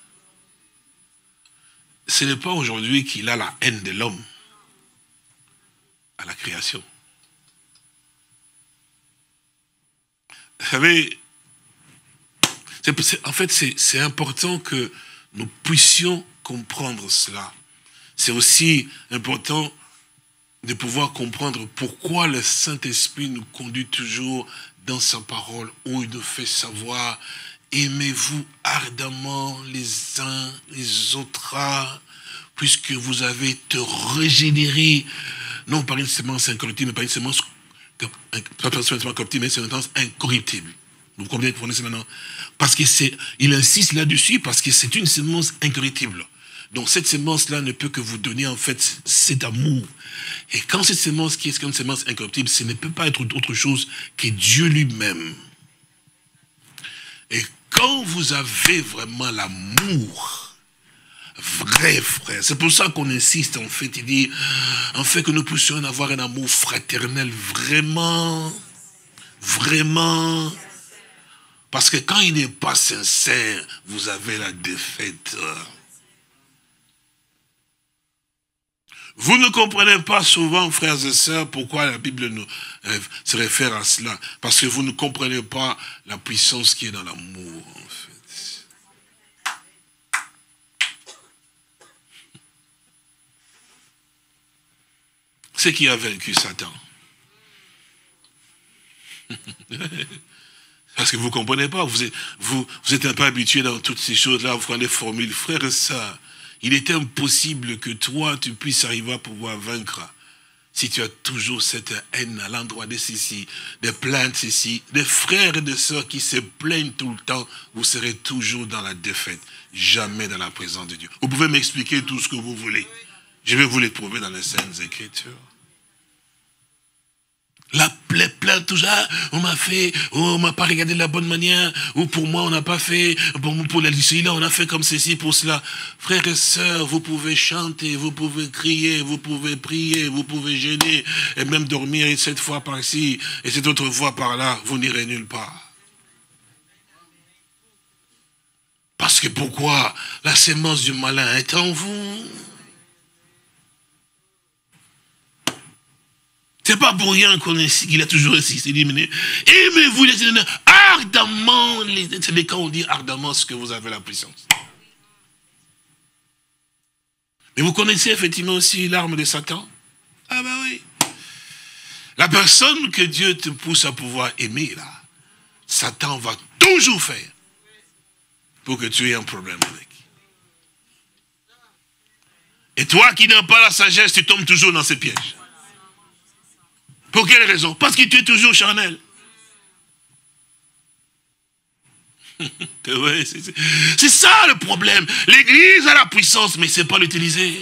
Ce n'est pas aujourd'hui qu'il a la haine de l'homme à la création. Vous savez, c'est, c'est, en fait, c'est, c'est important que nous puissions comprendre cela. C'est aussi important de pouvoir comprendre pourquoi le Saint-Esprit nous conduit toujours dans sa parole, où il nous fait savoir, aimez-vous ardemment les uns les autres, puisque vous avez été régénérés, non par une semence incorruptible, mais par une semence corruptible, mais c'est une semence incorruptible. Vous comprenez, vous comprenez maintenant? Parce que c'est, il insiste là-dessus, parce que c'est une semence incorruptible. Donc cette semence-là ne peut que vous donner en fait cet amour. Et quand cette semence qui est une semence incorruptible, ce ne peut pas être autre chose que Dieu lui-même. Et quand vous avez vraiment l'amour, vrai frère, c'est pour ça qu'on insiste en fait, il dit, en fait que nous puissions avoir un amour fraternel vraiment, vraiment, parce que quand il n'est pas sincère, vous avez la défaite. Vous ne comprenez pas souvent, frères et sœurs, pourquoi la Bible nous, euh, se réfère à cela. Parce que vous ne comprenez pas la puissance qui est dans l'amour, en fait. C'est qui a vaincu Satan. Parce que vous ne comprenez pas, vous êtes, vous, vous êtes un peu habitué dans toutes ces choses-là, vous prenez des formules, frères et sœurs. Il est impossible que toi, tu puisses arriver à pouvoir vaincre si tu as toujours cette haine à l'endroit de ceci, des plaintes ceci, des frères et des sœurs qui se plaignent tout le temps, vous serez toujours dans la défaite, jamais dans la présence de Dieu. Vous pouvez m'expliquer tout ce que vous voulez. Je vais vous les prouver dans les Saintes Écritures. La plainte toujours, on m'a fait, on m'a pas regardé de la bonne manière, ou pour moi on n'a pas fait, pour, pour la là on a fait comme ceci, pour cela. Frères et sœurs, vous pouvez chanter, vous pouvez crier, vous pouvez prier, vous pouvez gêner, et même dormir cette fois par-ci, et cette autre fois par-là, vous n'irez nulle part. Parce que pourquoi? La sémence du malin est en vous. C'est pas pour rien qu'on est, qu'il a toujours insisté, éliminé. Aimez-vous les ennemis ardemment. C'est quand on dit ardemment ce que vous avez la puissance. Mais vous connaissez effectivement aussi l'arme de Satan? Ah ben oui. La personne que Dieu te pousse à pouvoir aimer, là, Satan va toujours faire pour que tu aies un problème avec. Et toi qui n'as pas la sagesse, tu tombes toujours dans ces pièges. Pour quelle raison? Parce que tu es toujours charnel. Ouais, c'est, c'est, c'est ça le problème. L'église a la puissance, mais c'est pas l'utiliser.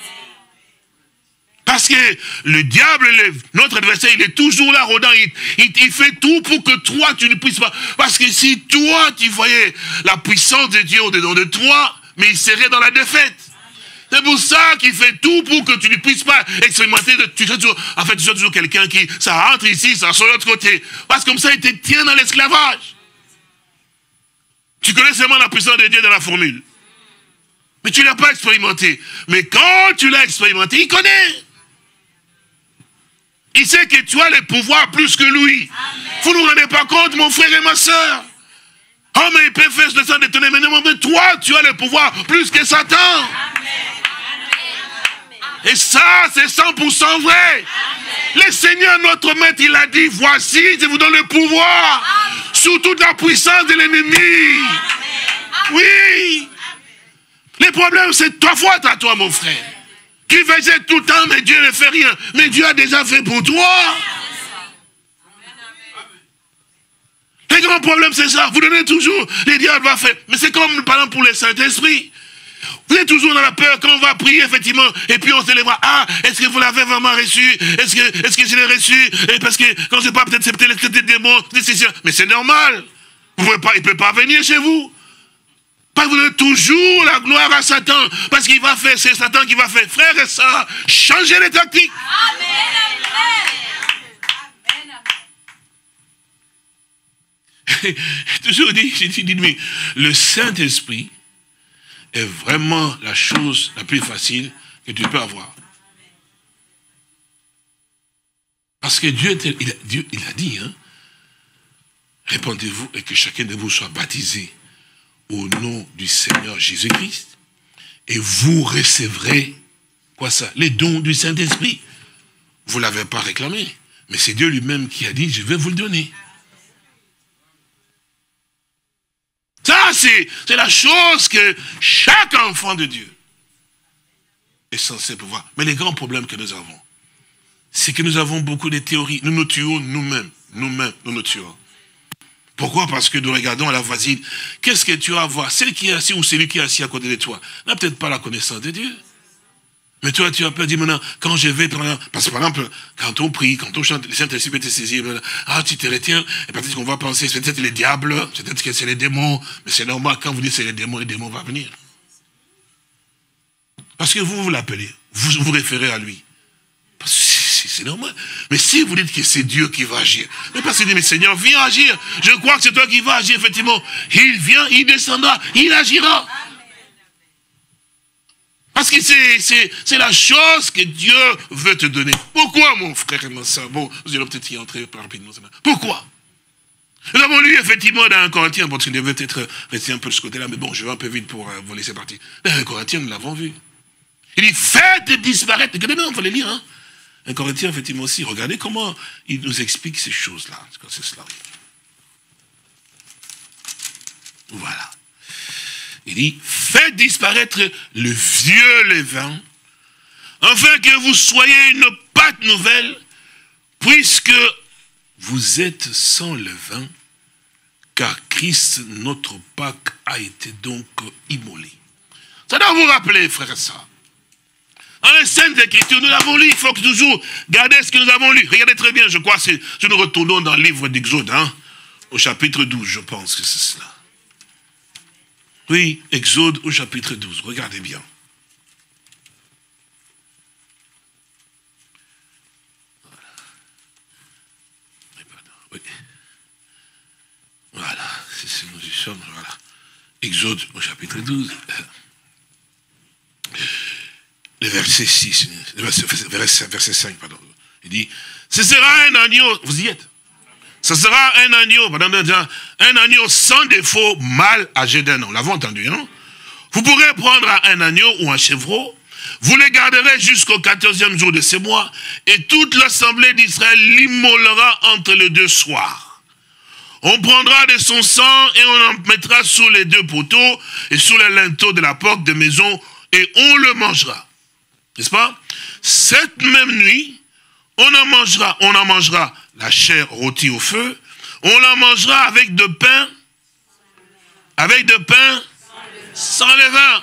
Parce que le diable, le, notre adversaire, il est toujours là, rôdant. Il, il, il fait tout pour que toi, tu ne puisses pas. Parce que si toi, tu voyais la puissance de Dieu au-dedans de toi, mais il serait dans la défaite. C'est pour ça qu'il fait tout pour que tu ne puisses pas expérimenter. De, tu sois toujours, en fait, tu sois toujours quelqu'un qui, ça rentre ici, ça sort de l'autre côté. Parce que comme ça, il te tient dans l'esclavage. Tu connais seulement la puissance de Dieu dans la formule. Mais tu ne l'as pas expérimenté. Mais quand tu l'as expérimenté, il connaît. Il sait que tu as le pouvoir plus que lui. Amen. Vous ne vous rendez pas compte, mon frère et ma soeur? Oh, mais il peut faire le sang d'étonner, mais non, mais toi, tu as le pouvoir plus que Satan. Amen. Et ça, c'est cent pour cent vrai. Amen. Le Seigneur, notre maître, il a dit, voici, je vous donne le pouvoir. Amen. Sous toute la puissance de l'ennemi. Oui. Le problème, c'est ta faute à toi, mon frère. Qui faisait tout le temps, mais Dieu ne fait rien. Mais Dieu a déjà fait pour toi. Le grand problème, c'est ça. Vous donnez toujours, les diables va faire. Mais c'est comme, par exemple, pour le Saint-Esprit. Vous êtes toujours dans la peur quand on va prier, effectivement, et puis on se lèvera. Ah, est-ce que vous l'avez vraiment reçu? Est-ce que, est-ce que je l'ai reçu? Et parce que, quand je sais pas, peut-être c'est peut-être des démons. Mais c'est normal. Vous pouvez pas, il ne peut pas venir chez vous. Parce que vous donnez toujours la gloire à Satan. Parce qu'il va faire, c'est Satan qui va faire. Frère et sœurs, changez les tactiques. Amen. Amen. Toujours dit, j'ai dit, mais le Saint-Esprit est vraiment la chose la plus facile que tu peux avoir. Parce que Dieu, il a, Dieu, il a dit, hein, répandez-vous et que chacun de vous soit baptisé au nom du Seigneur Jésus-Christ, et vous recevrez, quoi ça? Les dons du Saint-Esprit. Vous ne l'avez pas réclamé, mais c'est Dieu lui-même qui a dit, je vais vous le donner. Ça, c'est la chose que chaque enfant de Dieu est censé pouvoir. Mais les grands problèmes que nous avons, c'est que nous avons beaucoup de théories. Nous nous tuons nous-mêmes. Nous-mêmes, nous nous tuons. Pourquoi? Parce que nous regardons à la voisine. Qu'est-ce que tu as à voir? Celle qui est assise ou celui qui est assis à côté de toi n'a peut-être pas la connaissance de Dieu. Mais toi, tu as peur, dis maintenant, quand je vais, parce que par exemple, quand on prie, quand on chante, le Saint-Esprit peut te saisir, ah, tu te retiens, et peut-être qu'on va penser, c'est peut-être les diables, peut-être que c'est les démons, mais c'est normal, quand vous dites c'est les démons, les démons vont venir. Parce que vous, vous l'appelez, vous vous référez à lui. C'est normal. Mais si vous dites que c'est Dieu qui va agir, mais parce qu'il dit, mais Seigneur, viens agir, je crois que c'est toi qui vas agir, effectivement, il vient, il descendra, il agira. Parce que c'est la chose que Dieu veut te donner. Pourquoi, mon frère et ma soeur? Bon, nous allons peut-être y entrer rapidement. Pourquoi? Nous avons lu effectivement dans un Corinthien, parce qu'il devait peut-être rester un peu de ce côté-là, mais bon, je vais un peu vite pour euh, vous laisser partir. Dans un Corinthien, nous l'avons vu. Il dit, faites disparaître. Regardez, on va les lire, hein. Un Corinthien, effectivement aussi, regardez comment il nous explique ces choses-là. C'est cela. Voilà. Il dit, faites disparaître le vieux levain, afin que vous soyez une pâte nouvelle, puisque vous êtes sans levain, car Christ, notre Pâque, a été donc immolé. Ça doit vous rappeler, frère et sœurs. Dans les Saintes Écritures, nous l'avons lu, il faut que toujours garder ce que nous avs lu. Regardez très bien, je crois, si nous retournons dans le livre d'Exode, hein, au chapitre douze, je pense que c'est cela. Oui, Exode au chapitre douze, regardez bien. Voilà. Oui. Voilà, c'est nous y sommes, voilà. Exode au chapitre douze. Le verset six, le verset, verset cinq, pardon. Il dit, ce sera un agneau, vous y êtes? Ce sera un agneau, un agneau sans défaut, mâle âgé d'un an. Nous l'avons entendu, non? Vous pourrez prendre un agneau ou un chevreau, vous les garderez jusqu'au quatorzième jour de ces mois, et toute l'assemblée d'Israël l'immolera entre les deux soirs. On prendra de son sang et on en mettra sous les deux poteaux et sous les linteaux de la porte de maison, et on le mangera. N'est-ce pas? Cette même nuit, on en mangera, on en mangera la chair rôtie au feu, on la mangera avec de pain, avec de pain sans levain.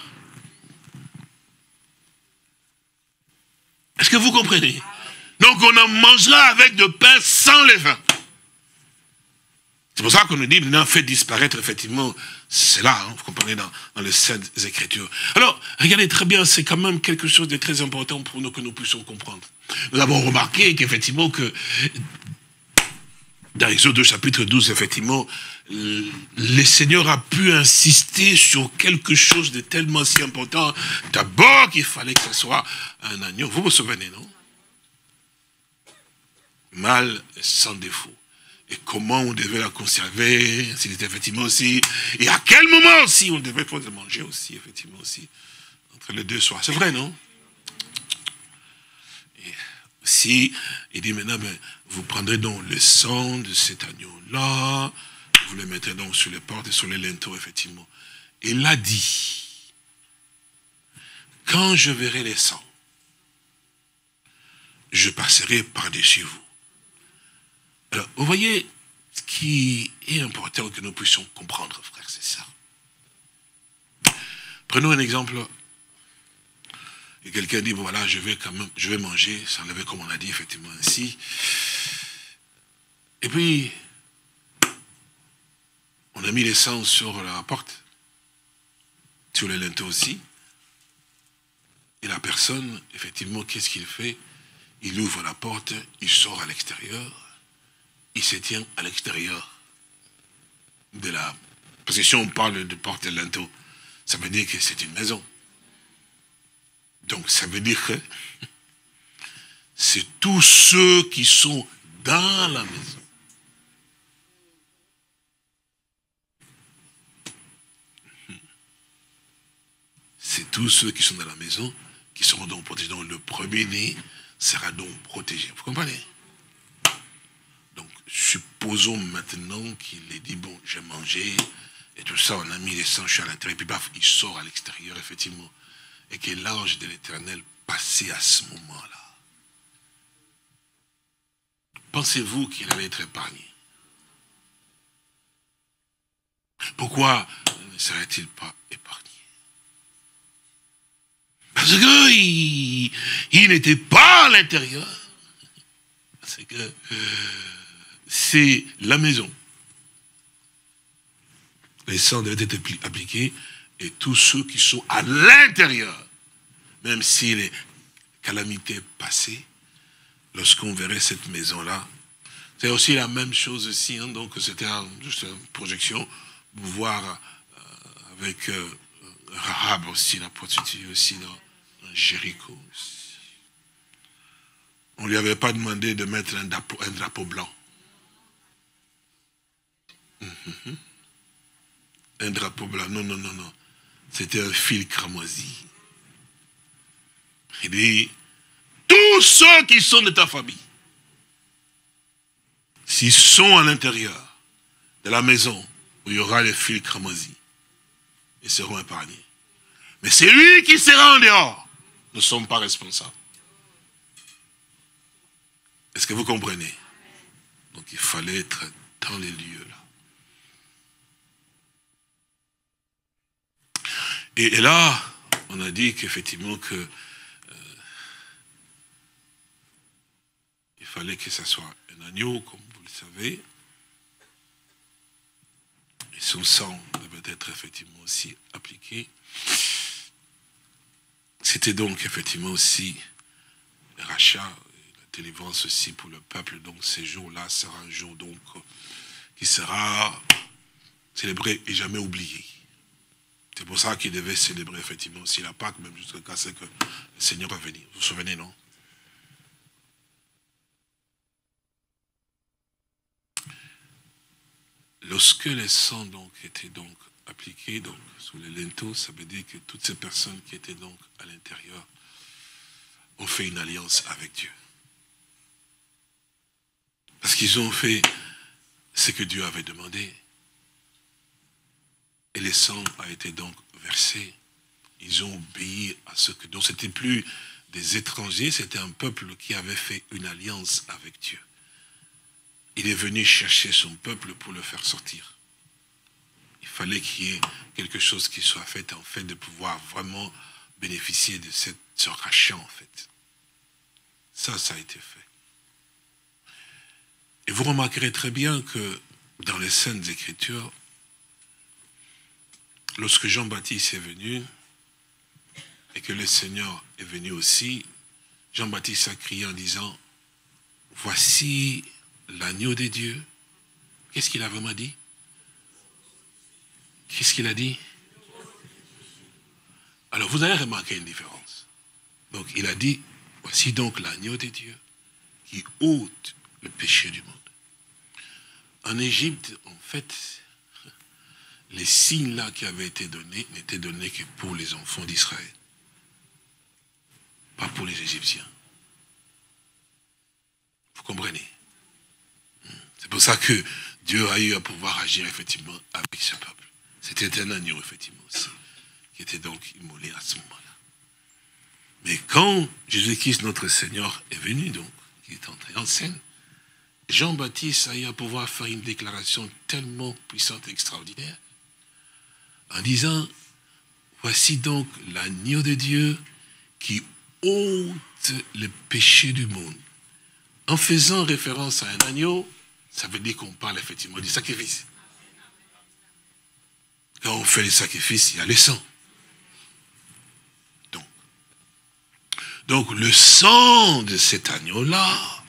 Est-ce que vous comprenez? Donc on en mangera avec de pain sans levain. C'est pour ça qu'on nous dit, maintenant, faites disparaître effectivement cela, hein, vous comprenez, dans, dans les Saintes Écritures. Alors, regardez très bien, c'est quand même quelque chose de très important pour nous que nous puissions comprendre. Nous avons remarqué qu'effectivement, que dans Exode chapitre douze, effectivement, le Seigneur a pu insister sur quelque chose de tellement si important. D'abord qu'il fallait que ce soit un agneau. Vous vous souvenez, non? Mâle sans défaut. Et comment on devait la conserver, s'il était effectivement aussi, et à quel moment aussi on devait pouvoir manger aussi, effectivement aussi, entre les deux soirs. C'est vrai, non? Et aussi, il dit maintenant, ben, vous prendrez donc le sang de cet agneau-là, vous le mettrez donc sur les portes et sur les linteaux, effectivement. Et il a dit, quand je verrai les sangs, je passerai par-dessus vous. Alors, vous voyez, ce qui est important que nous puissions comprendre, frère, c'est ça. Prenons un exemple. Et quelqu'un dit, bon, voilà, je vais quand même, je vais manger, s'enlever comme on a dit, effectivement, ainsi. Et puis, on a mis les sangs sur la porte, sur les linteaux aussi. Et la personne, effectivement, qu'est-ce qu'il fait? Il ouvre la porte, il sort à l'extérieur. Il se tient à l'extérieur de la... Parce que si on parle de porte et de linteau, ça veut dire que c'est une maison. Donc ça veut dire que c'est tous ceux qui sont dans la maison. C'est tous ceux qui sont dans la maison qui seront donc protégés. Donc le premier-né sera donc protégé. Vous comprenez? Donc, supposons maintenant qu'il ait dit, bon, j'ai mangé, et tout ça, on a mis les sangs, je suis à l'intérieur, et puis paf, il sort à l'extérieur, effectivement. Et que l'ange de l'Éternel passait à ce moment-là. Pensez-vous qu'il allait être épargné? Pourquoi ne serait-il pas épargné? Parce que il, il n'était pas à l'intérieur. C'est que... Euh, c'est la maison. Les sangs devaient être appliqués et tous ceux qui sont à l'intérieur, même si les calamités passaient, lorsqu'on verrait cette maison-là, c'est aussi la même chose aussi, hein, donc c'était juste une projection, pour voir euh, avec euh, Rahab aussi, la prostituée aussi dans, dans Jéricho aussi. On ne lui avait pas demandé de mettre un drapeau, un drapeau blanc. Mm-hmm. Un drapeau blanc, non, non, non, non. C'était un fil cramoisi. Il dit, tous ceux qui sont de ta famille, s'ils sont à l'intérieur de la maison où il y aura les fils cramoisis, ils seront épargnés. Mais c'est lui qui sera en dehors. Nous ne sommes pas responsables. Est-ce que vous comprenez? Donc il fallait être dans les lieux là. Et, et là, on a dit qu'effectivement que euh, il fallait que ce soit un agneau, comme vous le savez. Et son sang devait être effectivement aussi appliqué. C'était donc effectivement aussi le rachat, la délivrance aussi pour le peuple. Donc ces jours-là sera un jour donc qui sera célébré et jamais oublié. C'est pour ça qu'il devait célébrer effectivement aussi la Pâque, même jusqu'à cas c'est que le Seigneur va venir. Vous vous souvenez, non? Lorsque les sangs donc étaient donc appliqués donc sous les linteaux, ça veut dire que toutes ces personnes qui étaient donc à l'intérieur ont fait une alliance avec Dieu. Parce qu'ils ont fait ce que Dieu avait demandé. Et le sang a été donc versé. Ils ont obéi à ce que... Donc c'était plus des étrangers, c'était un peuple qui avait fait une alliance avec Dieu. Il est venu chercher son peuple pour le faire sortir. Il fallait qu'il y ait quelque chose qui soit fait, en fait, de pouvoir vraiment bénéficier de cette, ce rachat, en fait. Ça, ça a été fait. Et vous remarquerez très bien que dans les Saintes Écritures, lorsque Jean-Baptiste est venu, et que le Seigneur est venu aussi, Jean-Baptiste a crié en disant, voici l'agneau de Dieu. Qu'est-ce qu'il a vraiment dit? Qu'est-ce qu'il a dit? Alors vous avez remarqué une différence. Donc il a dit, voici donc l'agneau de Dieu qui ôte le péché du monde. En Égypte, en fait, les signes là qui avaient été donnés n'étaient donnés que pour les enfants d'Israël, pas pour les Égyptiens. Vous comprenez? C'est pour ça que Dieu a eu à pouvoir agir effectivement avec ce peuple. C'était un agneau effectivement aussi, qui était donc immolé à ce moment-là. Mais quand Jésus-Christ, notre Seigneur, est venu donc, qui est entré en scène, Jean-Baptiste a eu à pouvoir faire une déclaration tellement puissante et extraordinaire, en disant, voici donc l'agneau de Dieu qui ôte le péché du monde. En faisant référence à un agneau, ça veut dire qu'on parle effectivement du sacrifice. Quand on fait les sacrifices, il y a le sang. Donc, donc le sang de cet agneau-là,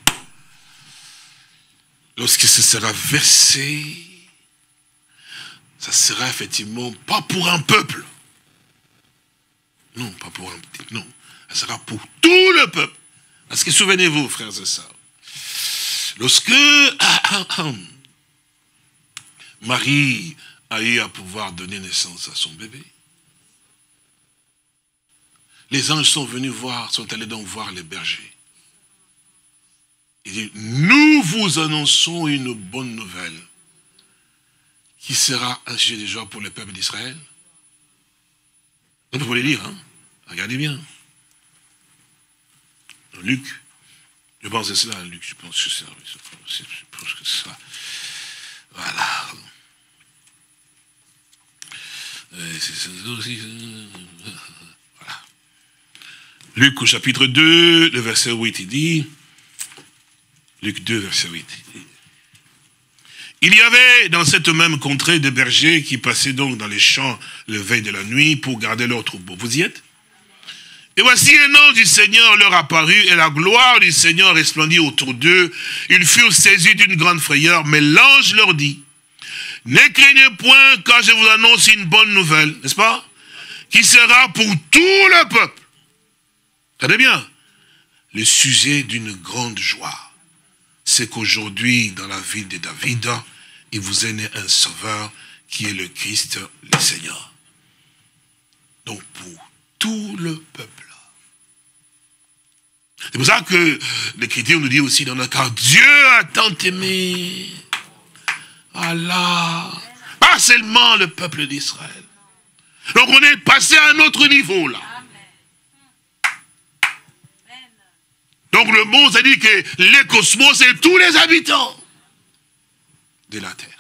lorsque ce sera versé, ça sera effectivement pas pour un peuple. Non, pas pour un petit, non. Ça sera pour tout le peuple. Parce que souvenez-vous, frères et sœurs, lorsque Marie a eu à pouvoir donner naissance à son bébé, les anges sont venus voir, sont allés donc voir les bergers. Ils disent, nous vous annonçons une bonne nouvelle qui sera un sujet de joie pour le peuple d'Israël. Vous pouvez les lire, hein? Regardez bien. Luc, je pense que c'est cela, Luc, je pense que c'est ça. Je pense que c'est ça. Voilà. Voilà. Luc au chapitre deux, le verset huit, il dit, Luc deux, verset huit, il dit, il y avait dans cette même contrée des bergers qui passaient donc dans les champs le veille de la nuit pour garder leurs troupeaux. Vous y êtes? Et voici un ange du Seigneur leur apparut, et la gloire du Seigneur resplendit autour d'eux. Ils furent saisis d'une grande frayeur, mais l'ange leur dit, ne craignez point, car je vous annonce une bonne nouvelle, n'est-ce pas? Qui sera pour tout le peuple. Regardez bien, le sujet d'une grande joie, c'est qu'aujourd'hui, dans la ville de David, il vous est né un sauveur qui est le Christ, le Seigneur. Donc pour tout le peuple. C'est pour ça que l'Écriture nous dit aussi dans notre cas, Dieu a tant aimé Allah, pas seulement le peuple d'Israël. Donc on est passé à un autre niveau là. Donc le monde, ça dit que les cosmos, c'est tous les habitants de la terre.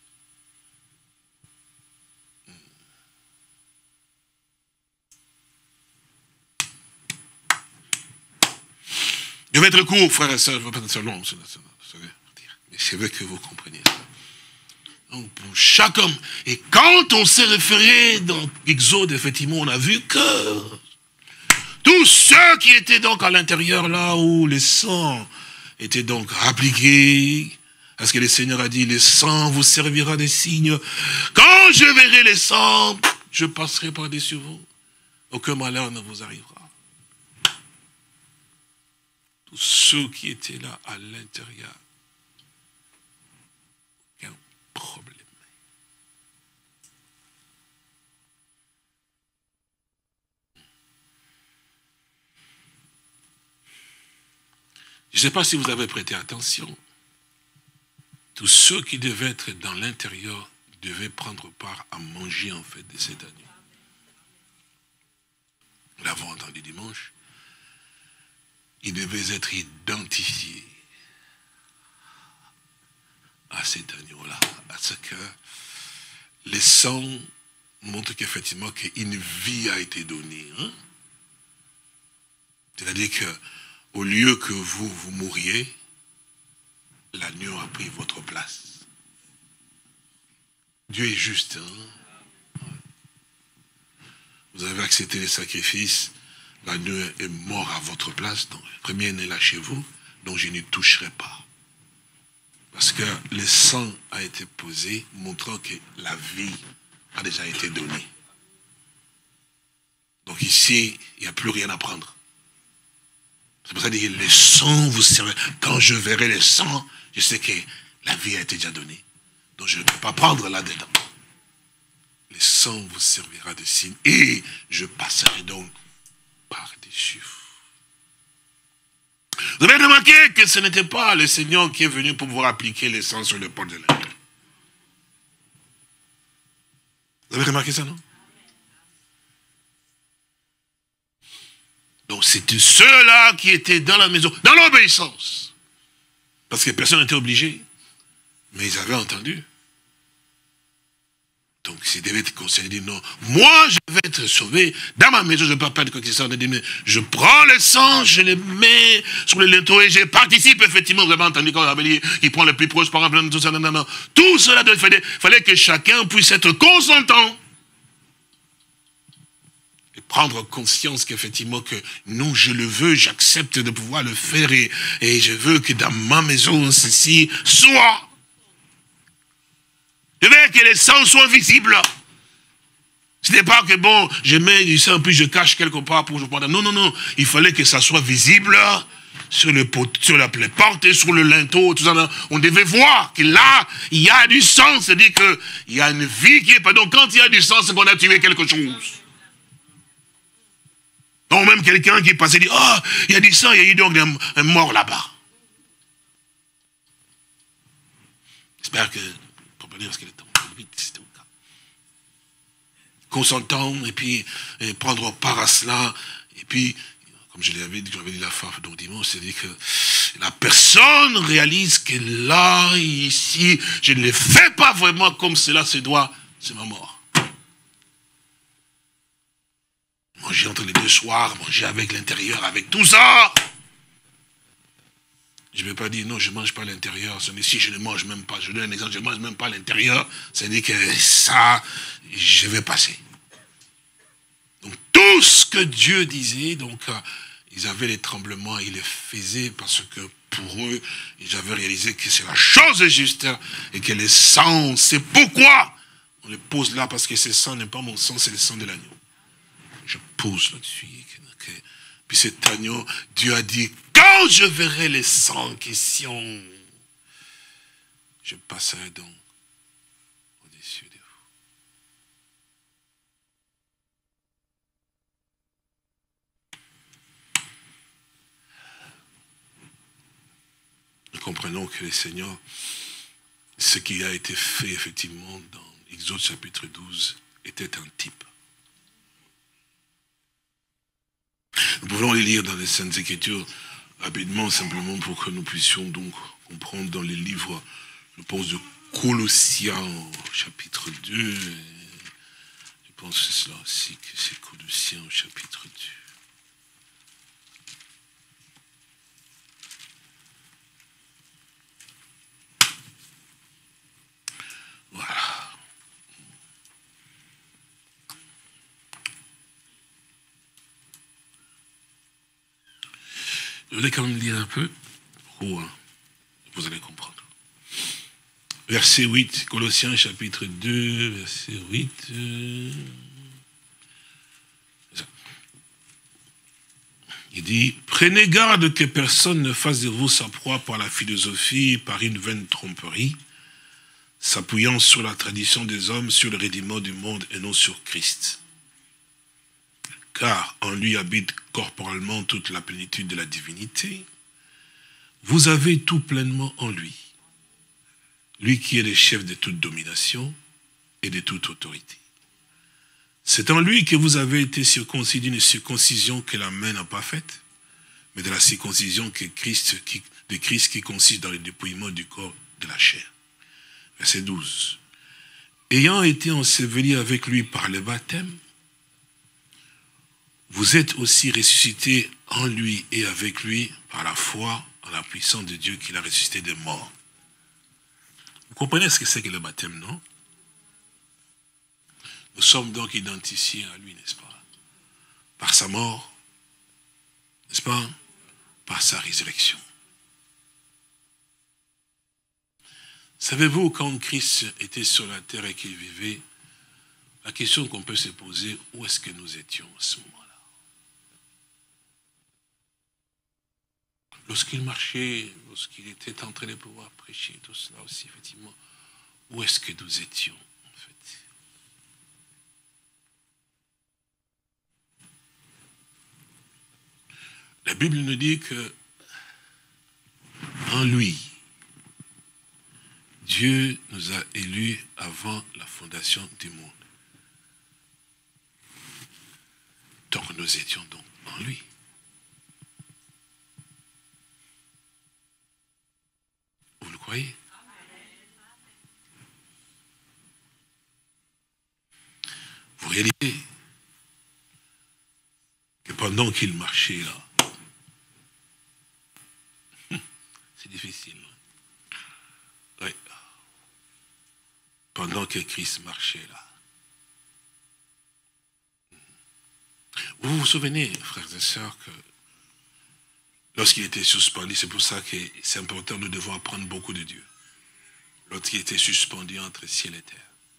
Je vais être court, frères et sœurs, je ne veux pas être long, mais je veux que vous compreniez ça. Donc pour chaque homme, et quand on s'est référé dans Exode, effectivement, on a vu que tous ceux qui étaient donc à l'intérieur, là où les sangs étaient donc appliqués, parce que le Seigneur a dit, les sangs vous servira de signe. Quand je verrai les sangs, je passerai par-dessus vous. Aucun malheur ne vous arrivera. Tous ceux qui étaient là à l'intérieur, aucun problème. Je ne sais pas si vous avez prêté attention. Tous ceux qui devaient être dans l'intérieur devaient prendre part à manger en fait de cet agneau. Nous l'avons entendu dimanche. Ils devaient être identifiés à cet agneau-là, à ce que les sangs montrent qu'effectivement qu'une vie a été donnée. Hein? C'est-à-dire qu'au lieu que vous, vous mouriez, l'agneau a pris votre place. Dieu est juste. Hein? Vous avez accepté les sacrifices, l'agneau est mort à votre place, donc le premier n'est là chez vous, donc je n'y toucherai pas. Parce que le sang a été posé, montrant que la vie a déjà été donnée. Donc ici, il n'y a plus rien à prendre. C'est pour ça que les sangs vous serviront. Quand je verrai les sangs, je sais que la vie a été déjà donnée. Donc je ne peux pas prendre là-dedans. Les sangs vous servira de signe. Et je passerai donc par-dessus. Vous avez remarqué que ce n'était pas le Seigneur qui est venu pour pouvoir appliquer les sangs sur le port de l'Inde. Vous avez remarqué ça, non? Donc c'était ceux-là qui étaient dans la maison, dans l'obéissance. Parce que personne n'était obligé. Mais ils avaient entendu. Donc s'ils devaient être concernés, non, moi je vais être sauvé. Dans ma maison, je ne peux pas perdre quoi que ce soit. Je prends le sang, je le mets sur le linteau et je participe effectivement. Vous avez entendu quand on avait dit qu'il prend le plus proche, par exemple, tout ça, non, non, non. Tout cela, il fallait, fallait que chacun puisse être consentant. Et prendre conscience qu'effectivement que non, je le veux, j'accepte de pouvoir le faire et, et je veux que dans ma maison, ceci soit. Je veux que les sangs soient visibles. Ce n'est pas que bon, je mets du sang puis je cache quelque part pour que je prenne. Non, non, non. Il fallait que ça soit visible sur, le pot, sur la porte et sur le linteau. Tout ça. On devait voir que là, il y a du sang. C'est-à-dire qu'il y a une vie qui est pas. Donc quand il y a du sang, c'est qu'on a tué quelque chose. Donc même quelqu'un qui passait dit, oh, il y a du sang, il y a eu donc un, un mort là-bas. J'espère que parce que le temps vite, c'était au cas. Consentant, et puis et prendre part à cela, et puis, comme je l'avais dit, j'avais dit la fois donc dimanche, c'est-à-dire que la personne réalise que là, ici, je ne le fais pas vraiment comme cela se doit, c'est ma mort. Manger entre les deux soirs, manger avec l'intérieur, avec tout ça. Je ne vais pas dire non, je ne mange pas à l'intérieur. Si je ne mange même pas, je donne un exemple, je ne mange même pas à l'intérieur. Ça veut dire que ça, je vais passer. Donc tout ce que Dieu disait, donc euh, ils avaient les tremblements, ils les faisaient parce que pour eux, ils avaient réalisé que c'est la chose juste et que les sangs, c'est pourquoi on les pose là, parce que ce sang n'est pas mon sang, c'est le sang de l'agneau. Je pose là-dessus. Puis cet agneau, Dieu a dit, quand je verrai les sangs en question, je passerai donc au-dessus de vous. Nous comprenons que le Seigneur, ce qui a été fait effectivement dans Exode chapitre douze, était un type. Nous pouvons les lire dans les Saintes Écritures rapidement, simplement pour que nous puissions donc comprendre dans les livres, je pense, de Colossiens, chapitre deux. Je pense que c'est cela aussi, que c'est Colossiens, chapitre deux. Voilà. Je voulais quand même lire un peu, oh, hein, vous allez comprendre. Verset huit, Colossiens chapitre deux, verset huit. Euh, il dit, prenez garde que personne ne fasse de vous sa proie par la philosophie, par une vaine tromperie, s'appuyant sur la tradition des hommes, sur le rudiment du monde et non sur Christ. Car en lui habite corporellement toute la plénitude de la divinité. Vous avez tout pleinement en lui. Lui qui est le chef de toute domination et de toute autorité. C'est en lui que vous avez été circoncis d'une circoncision que la main n'a pas faite, mais de la circoncision que Christ, qui, de Christ qui consiste dans le dépouillement du corps de la chair. Verset douze. Ayant été ensevelis avec lui par le baptême, vous êtes aussi ressuscités en lui et avec lui par la foi en la puissance de Dieu qui l'a ressuscité des morts. Vous comprenez ce que c'est que le baptême, non? Nous sommes donc identifiés à lui, n'est-ce pas? Par sa mort, n'est-ce pas? Par sa résurrection. Savez-vous, quand Christ était sur la terre et qu'il vivait, la question qu'on peut se poser, où est-ce que nous étions à ce moment-là? lorsqu'il marchait, lorsqu'il était en train de pouvoir prêcher, tout cela aussi, effectivement, où est-ce que nous étions, en fait? La Bible nous dit que en lui, Dieu nous a élus avant la fondation du monde. Donc nous étions donc en lui. Vous le croyez? Vous réalisez que pendant qu'il marchait là, c'est difficile. Oui. Pendant que Christ marchait là. Vous vous souvenez, frères et sœurs, que lorsqu'il était suspendu, c'est pour ça que c'est important, nous devons apprendre beaucoup de Dieu. Lorsqu'il était suspendu entre ciel et terre.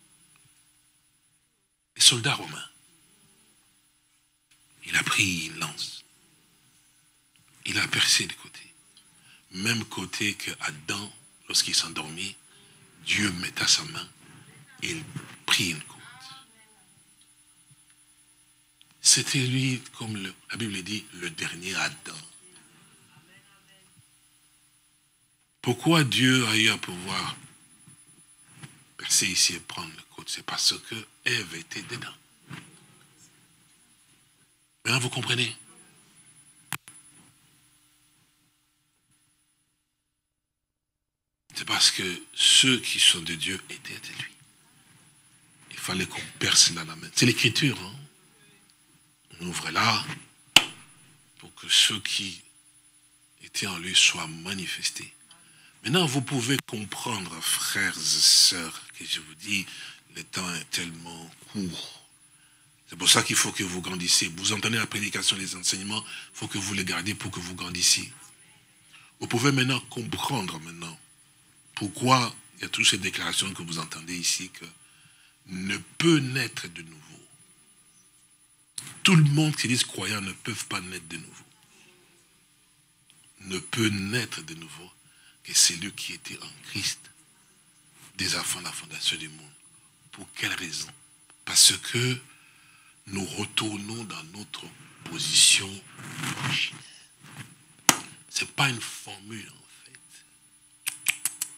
Les soldats romains, il a pris une lance. Il a percé de côté. Même côté que Adam, lorsqu'il s'endormit, Dieu metta sa main et il prit une côte. C'était lui, comme le, la Bible dit, le dernier Adam. Pourquoi Dieu a eu à pouvoir percer ici et prendre la côte? C'est parce que Ève était dedans. Maintenant, vous comprenez? C'est parce que ceux qui sont de Dieu étaient de lui. Il fallait qu'on perce là la main. C'est l'écriture. Hein? On ouvre là pour que ceux qui étaient en lui soient manifestés. Maintenant, vous pouvez comprendre, frères et sœurs, que je vous dis, le temps est tellement court. C'est pour ça qu'il faut que vous grandissiez. Vous entendez la prédication, les enseignements, il faut que vous les gardiez pour que vous grandissiez. Vous pouvez maintenant comprendre maintenant pourquoi il y a toutes ces déclarations que vous entendez ici, que ne peut naître de nouveau. Tout le monde qui dit croyant ne peuvent pas naître de nouveau. Ne peut naître de nouveau que celui qui était en Christ dès avant la fondation du monde. Pour quelle raison? Parce que nous retournons dans notre position d'origine. Ce n'est pas une formule en fait.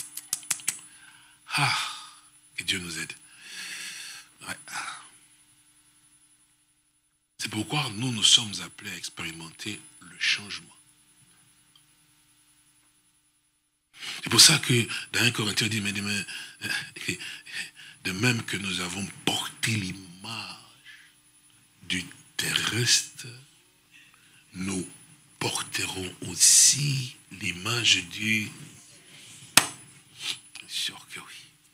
Ah, que Dieu nous aide. Ouais. C'est pourquoi nous nous sommes appelés à expérimenter le changement. C'est pour ça que dans un Corinthiens dit, mais de, de même que nous avons porté l'image du terrestre, nous porterons aussi l'image du... Bien sûr que oui.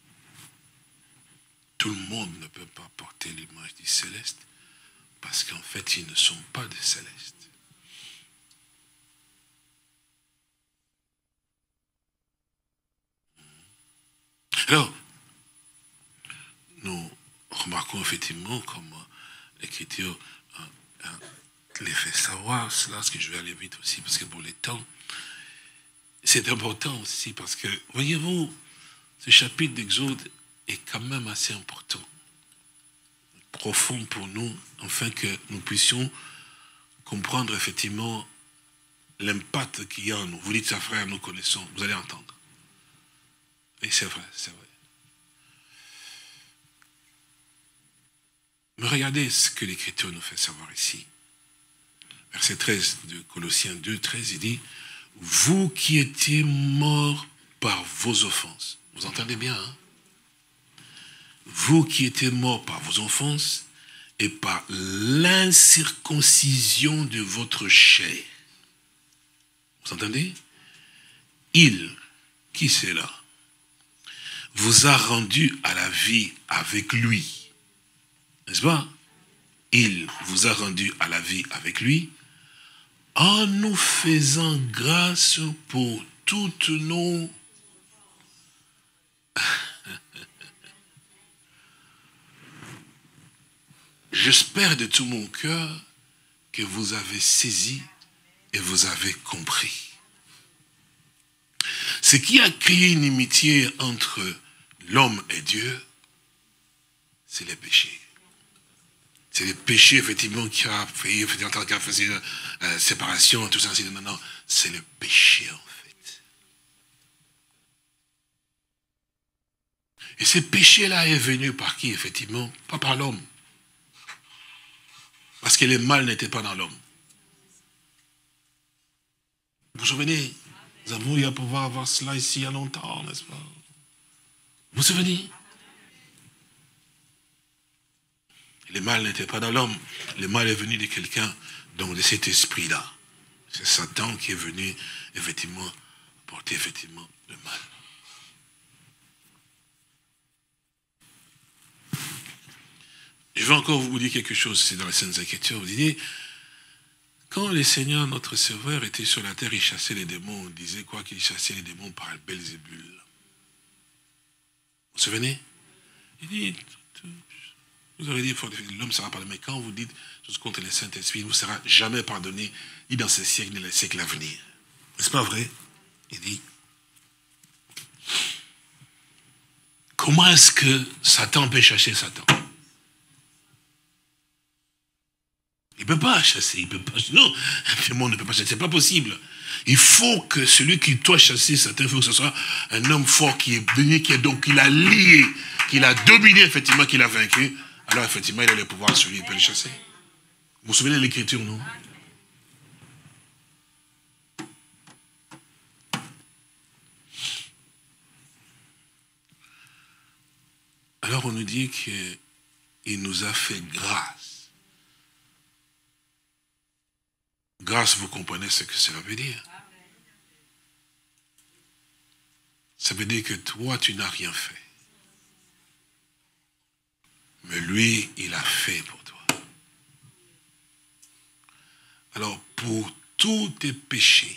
Tout le monde ne peut pas porter l'image du céleste parce qu'en fait, ils ne sont pas des célestes. Alors, nous remarquons effectivement comme l'Écriture euh, euh, les fait savoir cela, parce que je vais aller vite aussi, parce que pour les temps, c'est important aussi, parce que, voyez-vous, ce chapitre d'Exode est quand même assez important, profond pour nous, afin que nous puissions comprendre effectivement l'impact qu'il y a en nous. Vous dites ça, frère, nous connaissons, vous allez entendre. Et c'est vrai, c'est vrai. Mais regardez ce que l'Écriture nous fait savoir ici. Verset treize de Colossiens deux, treize, il dit, « Vous qui étiez morts par vos offenses. » Vous entendez bien, hein? Vous qui étiez morts par vos offenses et par l'incirconcision de votre chair. Vous entendez? Il, qui c'est là, vous a rendu à la vie avec lui. N'est-ce pas? Il vous a rendu à la vie avec lui en nous faisant grâce pour toutes nos... J'espère de tout mon cœur que vous avez saisi et vous avez compris. ce qui a créé une inimitié entre l'homme et Dieu, c'est les péchés. C'est les péchés, effectivement, qui a fait, effectivement, qui a fait une euh, séparation, tout ça. Non, non, c'est le péché, en fait. Et ce péché-là est venu par qui, effectivement? Pas par l'homme. Parce que le mal n'était pas dans l'homme. Vous vous souvenez? Nous avons eu à pouvoir avoir cela ici il y a longtemps, n'est-ce pas? Vous vous souvenez? Le mal n'était pas dans l'homme. Le mal est venu de quelqu'un, donc de cet esprit-là. C'est Satan qui est venu, effectivement, porter, effectivement, le mal. Je vais encore vous dire quelque chose, c'est dans les Saintes Écritures. Vous dites, quand le Seigneur, notre Sauveur, était sur la terre, il chassait les démons. On disait quoi? Qu'il chassait les démons par Belzébul. Vous vous souvenez? Il dit, vous aurez dit, l'homme sera pardonné. Mais quand vous dites chose contre le Saint-Esprit, il ne vous sera jamais pardonné, ni dans ce siècle, ni dans les siècles à venir. N'est-ce pas vrai? Il dit, comment est-ce que Satan peut chasser Satan? Il ne peut pas chasser, il peut pas. Non, le monde ne peut pas chasser, c'est pas possible. Il faut que celui qui doit chasser Satan, il faut que ce soit un homme fort qui est venu, qui est donc, il a lié, qu'il a dominé, effectivement, qu'il a vaincu. Alors, effectivement, il a le pouvoir, celui qui peut le chasser. Vous vous souvenez de l'écriture, non? Alors, on nous dit qu'il nous a fait grâce. Grâce, vous comprenez ce que cela veut dire. Ça veut dire que toi, tu n'as rien fait. Mais lui, il a fait pour toi. Alors, pour tous tes péchés,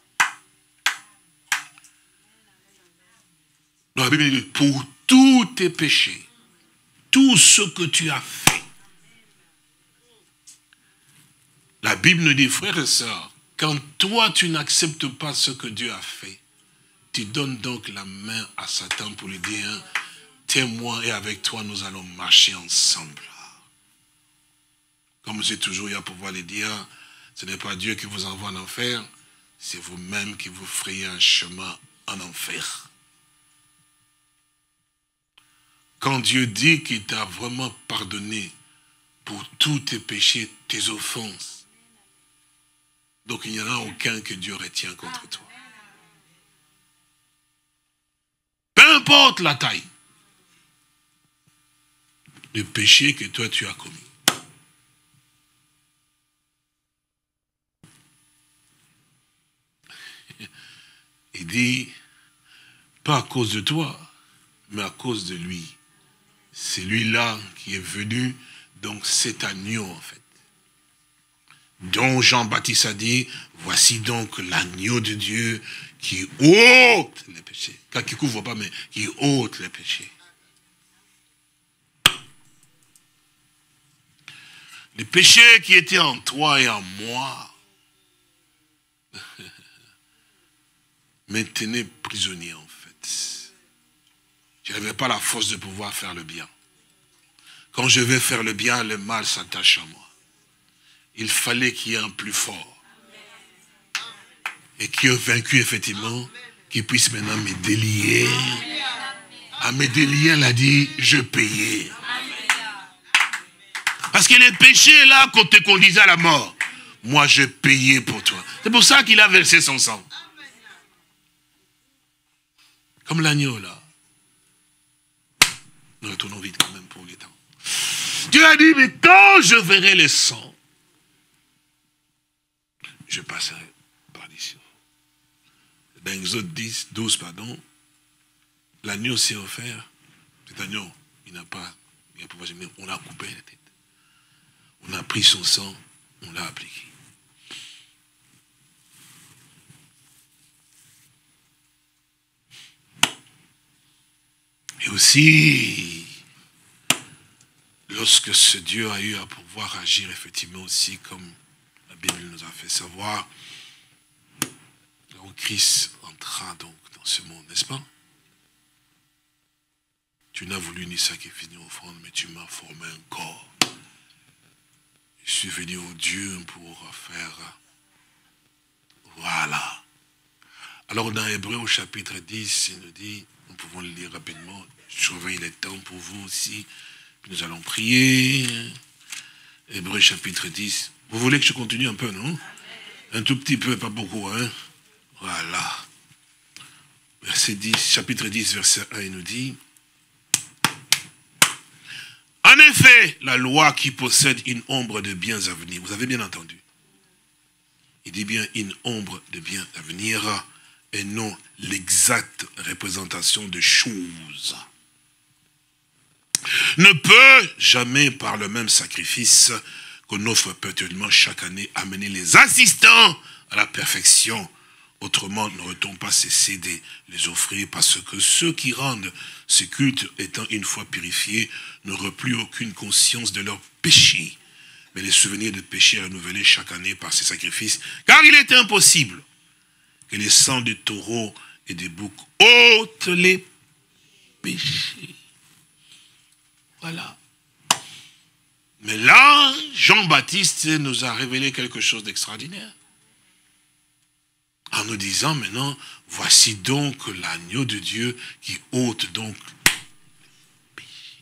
dans la Bible dit, pour tous tes péchés, tout ce que tu as fait, la Bible nous dit, frères et sœurs, quand toi tu n'acceptes pas ce que Dieu a fait, tu donnes donc la main à Satan pour lui dire, t'es moi et avec toi nous allons marcher ensemble. Comme j'ai toujours eu à pouvoir le dire, ce n'est pas Dieu qui vous envoie en enfer, c'est vous-même qui vous frayez un chemin en enfer. Quand Dieu dit qu'il t'a vraiment pardonné pour tous tes péchés, tes offenses, donc il n'y en a aucun que Dieu retient contre toi. Peu importe la taille de péché que toi tu as commis. Il dit, pas à cause de toi, mais à cause de lui. C'est lui-là qui est venu, donc c'est agneau en fait. Dont Jean-Baptiste a dit, voici donc l'agneau de Dieu qui ôte les péchés. Car qui ne couvre pas, mais qui ôte les péchés. Les péchés qui étaient en toi et en moi me tenaient prisonnier en fait. Je n'avais pas la force de pouvoir faire le bien. Quand je vais faire le bien, le mal s'attache à moi. Il fallait qu'il y ait un plus fort. Et qui a vaincu effectivement, qui puisse maintenant me délier. À me délier, elle a dit, je payais. Parce que les péchés là, qu'on te conduisait à la mort, moi je payais pour toi. C'est pour ça qu'il a versé son sang. Comme l'agneau là. Nous retournons vite quand même pour les temps. Dieu a dit, mais quand je verrai le sang, je passerai par d'ici. Dans Exode dix, douze, pardon, l'agneau s'est offert. Cet agneau, il n'a pas, il n'a pas, on l'a coupé la tête. On a pris son sang, on l'a appliqué. Et aussi, lorsque ce Dieu a eu à pouvoir agir effectivement aussi comme Bible nous a fait savoir, où Christ entra donc dans ce monde, n'est-ce pas? Tu n'as voulu ni sacrifice ni offrande, mais tu m'as formé un corps. Je suis venu au Dieu pour faire... Voilà. Alors dans Hébreux au chapitre dix, il nous dit, nous pouvons le lire rapidement, je surveille les temps pour vous aussi, puis nous allons prier. Hébreux chapitre dix. Vous voulez que je continue un peu, non? Un tout petit peu, pas beaucoup, hein? Voilà. Verset dix, chapitre dix, verset un, il nous dit, en effet, la loi qui possède une ombre de biens à venir, vous avez bien entendu, il dit bien une ombre de biens à venir et non l'exacte représentation de choses, ne peut jamais par le même sacrifice qu'on offre perpétuellement chaque année amener les assistants à la perfection. Autrement, n'aurait-on pas cessé de les offrir parce que ceux qui rendent ce culte étant une fois purifiés n'auraient plus aucune conscience de leur péché, mais les souvenirs de péché renouvelés chaque année par ces sacrifices, car il est impossible que les sangs de taureaux et des boucs ôtent les péchés. Voilà. Mais là, Jean-Baptiste nous a révélé quelque chose d'extraordinaire. En nous disant maintenant, voici donc l'agneau de Dieu qui ôte donc le péché.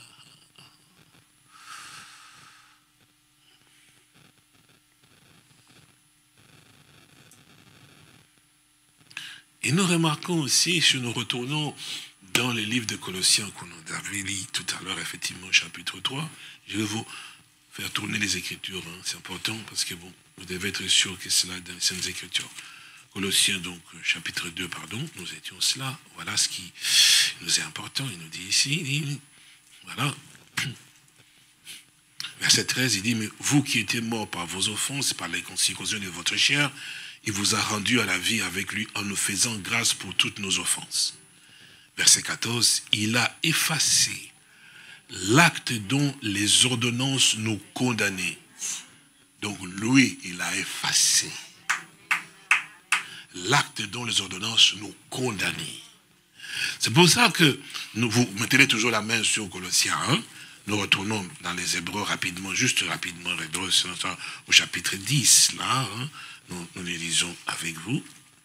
Et nous remarquons aussi, si nous retournons dans les livres de Colossiens qu'on avait lu tout à l'heure, effectivement, chapitre trois, je vais vous faire tourner les Écritures, hein. C'est important parce que bon, vous devez être sûr que c'est là dans les Saintes Écritures. Colossiens, donc, chapitre deux, pardon, nous étions cela. Voilà ce qui nous est important. Il nous dit ici, il dit, voilà. Verset treize, il dit, mais vous qui étiez morts par vos offenses, par les circoncisions de votre chair, il vous a rendu à la vie avec lui en nous faisant grâce pour toutes nos offenses. Verset quatorze, il a effacé l'acte dont les ordonnances nous condamnaient. Donc lui, il a effacé l'acte dont les ordonnances nous condamnaient. C'est pour ça que nous, vous mettez toujours la main sur Colossiens. Hein? Nous retournons dans les Hébreux rapidement, juste rapidement, Hébreux, au chapitre dix, là. Hein? Nous, nous les lisons avec vous.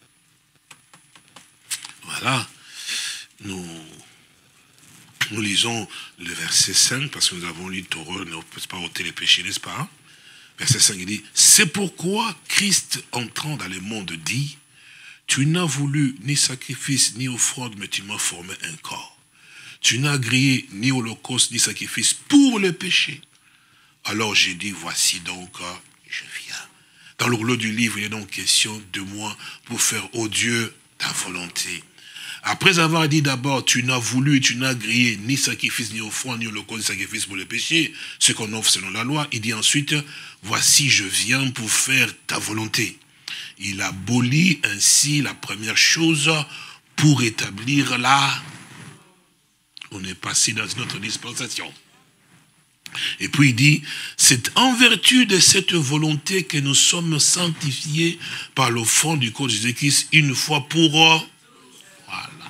Voilà. Nous, nous lisons le verset cinq, parce que nous avons lu Torah, ne peut pas ôter les péchés, n'est-ce pas? Verset cinq, il dit, c'est pourquoi Christ, entrant dans le monde, dit, tu n'as voulu ni sacrifice, ni offrande, mais tu m'as formé un corps. Tu n'as grillé ni holocauste, ni sacrifice pour le péché. Alors j'ai dit, voici donc, je viens. Dans le rouleau du livre, il est donc question de moi pour faire, ô Dieu, ta volonté. Après avoir dit d'abord, tu n'as voulu, tu n'as grillé ni sacrifice, ni offrande, ni holocauste, ni sacrifice pour le péché, ce qu'on offre selon la loi, il dit ensuite, voici, je viens pour faire ta volonté. Il abolit ainsi la première chose pour établir la... On est passé dans une autre dispensation. Et puis il dit, c'est en vertu de cette volonté que nous sommes sanctifiés par l'offrande du corps de Jésus-Christ une fois pour... Voilà.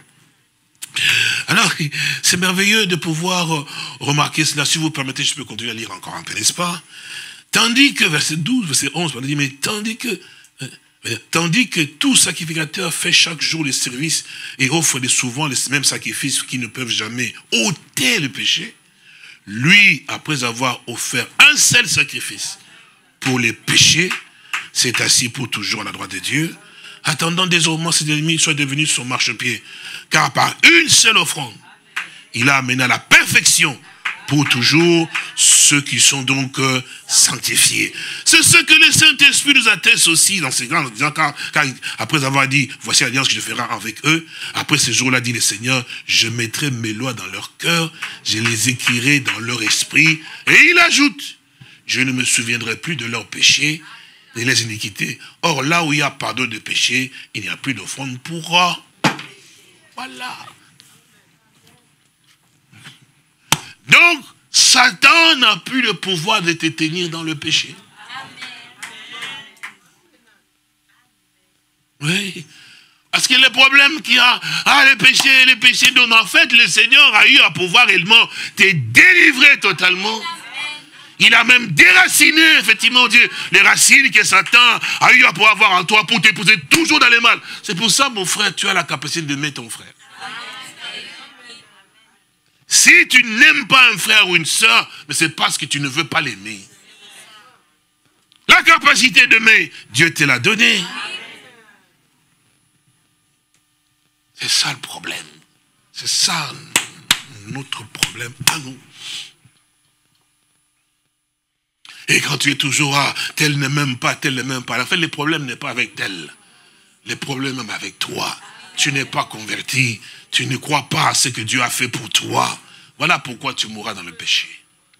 Alors, c'est merveilleux de pouvoir remarquer cela. Si vous permettez, je peux continuer à lire encore un peu, n'est-ce pas? Tandis que, verset douze, verset onze, on dit, mais tandis que... Tandis que tout sacrificateur fait chaque jour les services et offre souvent les mêmes sacrifices qui ne peuvent jamais ôter le péché, lui, après avoir offert un seul sacrifice pour les péchés, s'est assis pour toujours à la droite de Dieu, attendant désormais ses ennemis soient devenus son marchepied. Car par une seule offrande, il a amené à la perfection pour toujours ceux qui sont donc euh, sanctifiés. C'est ce que le Saint-Esprit nous atteste aussi dans ces grands, en disant, car, car après avoir dit, voici l'alliance que je ferai avec eux, après ce jour-là, dit le Seigneur, je mettrai mes lois dans leur cœur, je les écrirai dans leur esprit, et il ajoute, je ne me souviendrai plus de leurs péchés et les iniquités. Or, là où il y a pardon de péché, il n'y a plus d'offrande pour eux. Voilà. Donc, Satan n'a plus le pouvoir de te tenir dans le péché. Oui. Parce que c'est le problème qu'il y a. Ah, les péchés, les péchés. Donc, en fait, le Seigneur a eu à pouvoir réellement te délivrer totalement. Il a même déraciné, effectivement, Dieu, les racines que Satan a eu à pouvoir avoir en toi pour t'épouser toujours dans les mal. C'est pour ça, mon frère, tu as la capacité d'aimer ton frère. Si tu n'aimes pas un frère ou une sœur, mais c'est parce que tu ne veux pas l'aimer. La capacité d'aimer, Dieu te l'a donnée. C'est ça le problème. C'est ça notre problème à nous. Et quand tu es toujours à tel ne m'aime pas, tel ne m'aime pas, en fait, le problème n'est pas avec tel. Le problème est avec toi. Tu n'es pas converti. Tu ne crois pas à ce que Dieu a fait pour toi. Voilà pourquoi tu mourras dans le péché.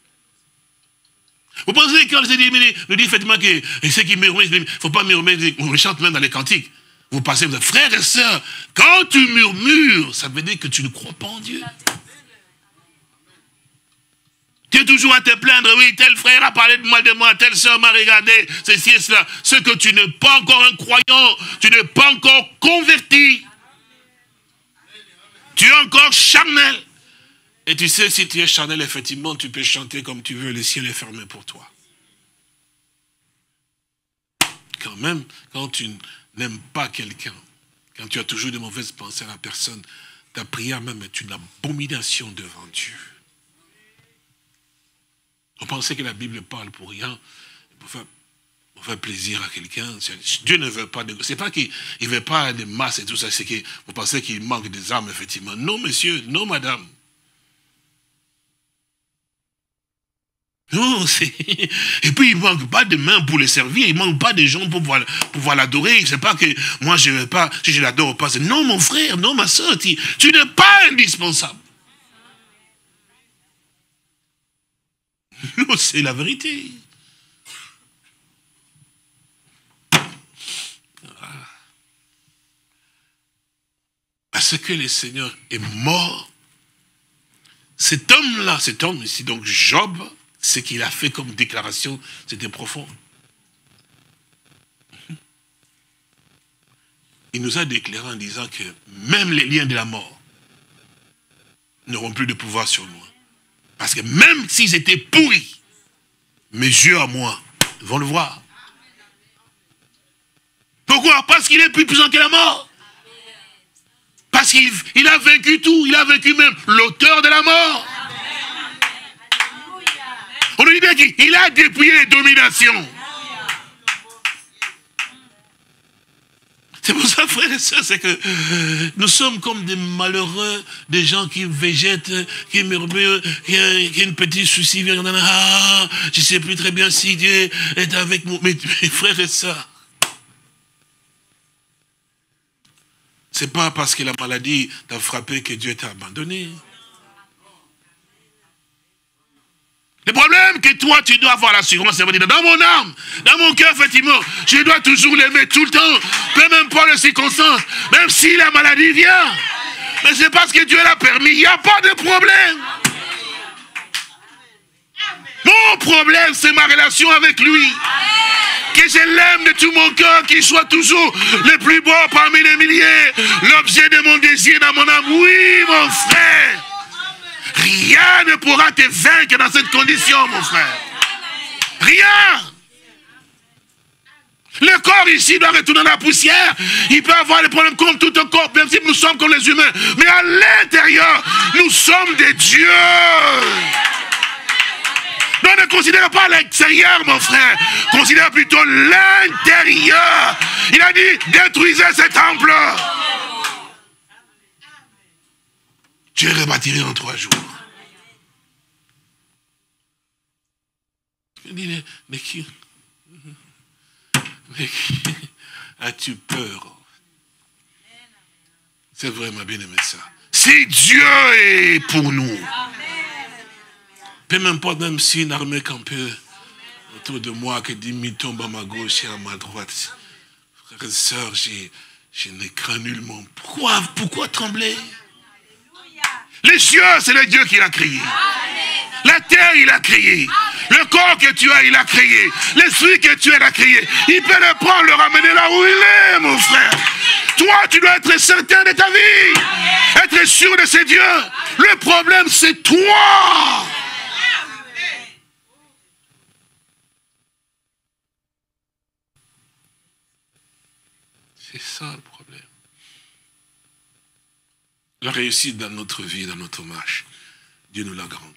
Vous pensez que quand je dis, nous dit effectivement que ceux qui murmurent, il ne faut pas murmurer, on chante même dans les cantiques. Vous passez, vous dites, frères et sœurs, quand tu murmures, ça veut dire que tu ne crois pas en Dieu. Tu es toujours à te plaindre, oui, tel frère a parlé de moi, de moi, telle sœur m'a regardé, ceci et cela. Ce que tu n'es pas encore un croyant, tu n'es pas encore converti. Tu es encore charnel. Et tu sais, si tu es charnel, effectivement, tu peux chanter comme tu veux, le ciel est fermé pour toi. Quand même, quand tu n'aimes pas quelqu'un, quand tu as toujours de mauvaises pensées à la personne, ta prière même est une abomination devant Dieu. On pensait que la Bible parle pour rien, pour faire, pour faire plaisir à quelqu'un. Dieu ne veut pas de... C'est pas qu'il ne veut pas de masse et tout ça, c'est que vous pensez qu'il manque des âmes, effectivement. Non, monsieur, non, madame. Non, c'est... Et puis, il ne manque pas de mains pour le servir, il ne manque pas de gens pour pouvoir, pouvoir l'adorer. C'est pas que moi, je ne veux pas, si je l'adore pas. Non, mon frère, non, ma soeur, tu, tu n'es pas indispensable. Non, c'est la vérité. Parce que le Seigneur est mort. Cet homme-là, cet homme ici, donc Job, ce qu'il a fait comme déclaration, c'était profond. Il nous a déclaré en disant que même les liens de la mort n'auront plus de pouvoir sur nous. Parce que même s'ils étaient pourris, mes yeux à moi vont le voir. Pourquoi? Parce qu'il est plus puissant que la mort. Parce qu'il il a vaincu tout. Il a vaincu même l'auteur de la mort. On nous dit bien qu'il a dépouillé les dominations. C'est pour ça, frères et sœurs, c'est que euh, nous sommes comme des malheureux, des gens qui végètent, qui murmurent, qui a, qui a une petite souci, ah, je ne sais plus très bien si Dieu est avec nous. Mais, mais frères et sœurs, c'est pas parce que la maladie t'a frappé que Dieu t'a abandonné. Le problème que toi, tu dois avoir l'assurance, c'est de dire, dans mon âme, dans mon cœur, effectivement, je dois toujours l'aimer tout le temps, peu importe les circonstances, même si la maladie vient. Mais c'est parce que Dieu l'a permis, il n'y a pas de problème. Mon problème, c'est ma relation avec lui. Que je l'aime de tout mon cœur, qu'il soit toujours le plus beau parmi les milliers, l'objet de mon désir dans mon âme. Oui, mon frère. Rien ne pourra te vaincre dans cette condition, mon frère. Rien. Le corps ici doit retourner dans la poussière. Il peut avoir des problèmes comme tout un corps, même si nous sommes comme les humains. Mais à l'intérieur, nous sommes des dieux. Non, ne considère pas l'extérieur, mon frère. Considère plutôt l'intérieur. Il a dit, détruisez ce temple. Dieu rebâtirait en trois jours. Je dis, mais qui, mais qui as-tu peur? C'est vrai, ma bien-aimée, ça. Si Dieu est pour nous, peu m'importe même si une armée campée autour de moi, que dix mille tombent à ma gauche et à ma droite. Frères et sœurs, je ne crains nullement. Pourquoi, pourquoi trembler? Les cieux, c'est le Dieu qui l'a créé. La terre, il a créé. Le corps que tu as, il a créé. L'esprit que tu as, il a créé. Il peut le prendre, le ramener là où il est, mon frère. Toi, tu dois être certain de ta vie. Amen. Être sûr de ces dieux. Amen. Le problème, c'est toi. C'est ça le problème. La réussite dans notre vie, dans notre marche, Dieu nous l'a garanti.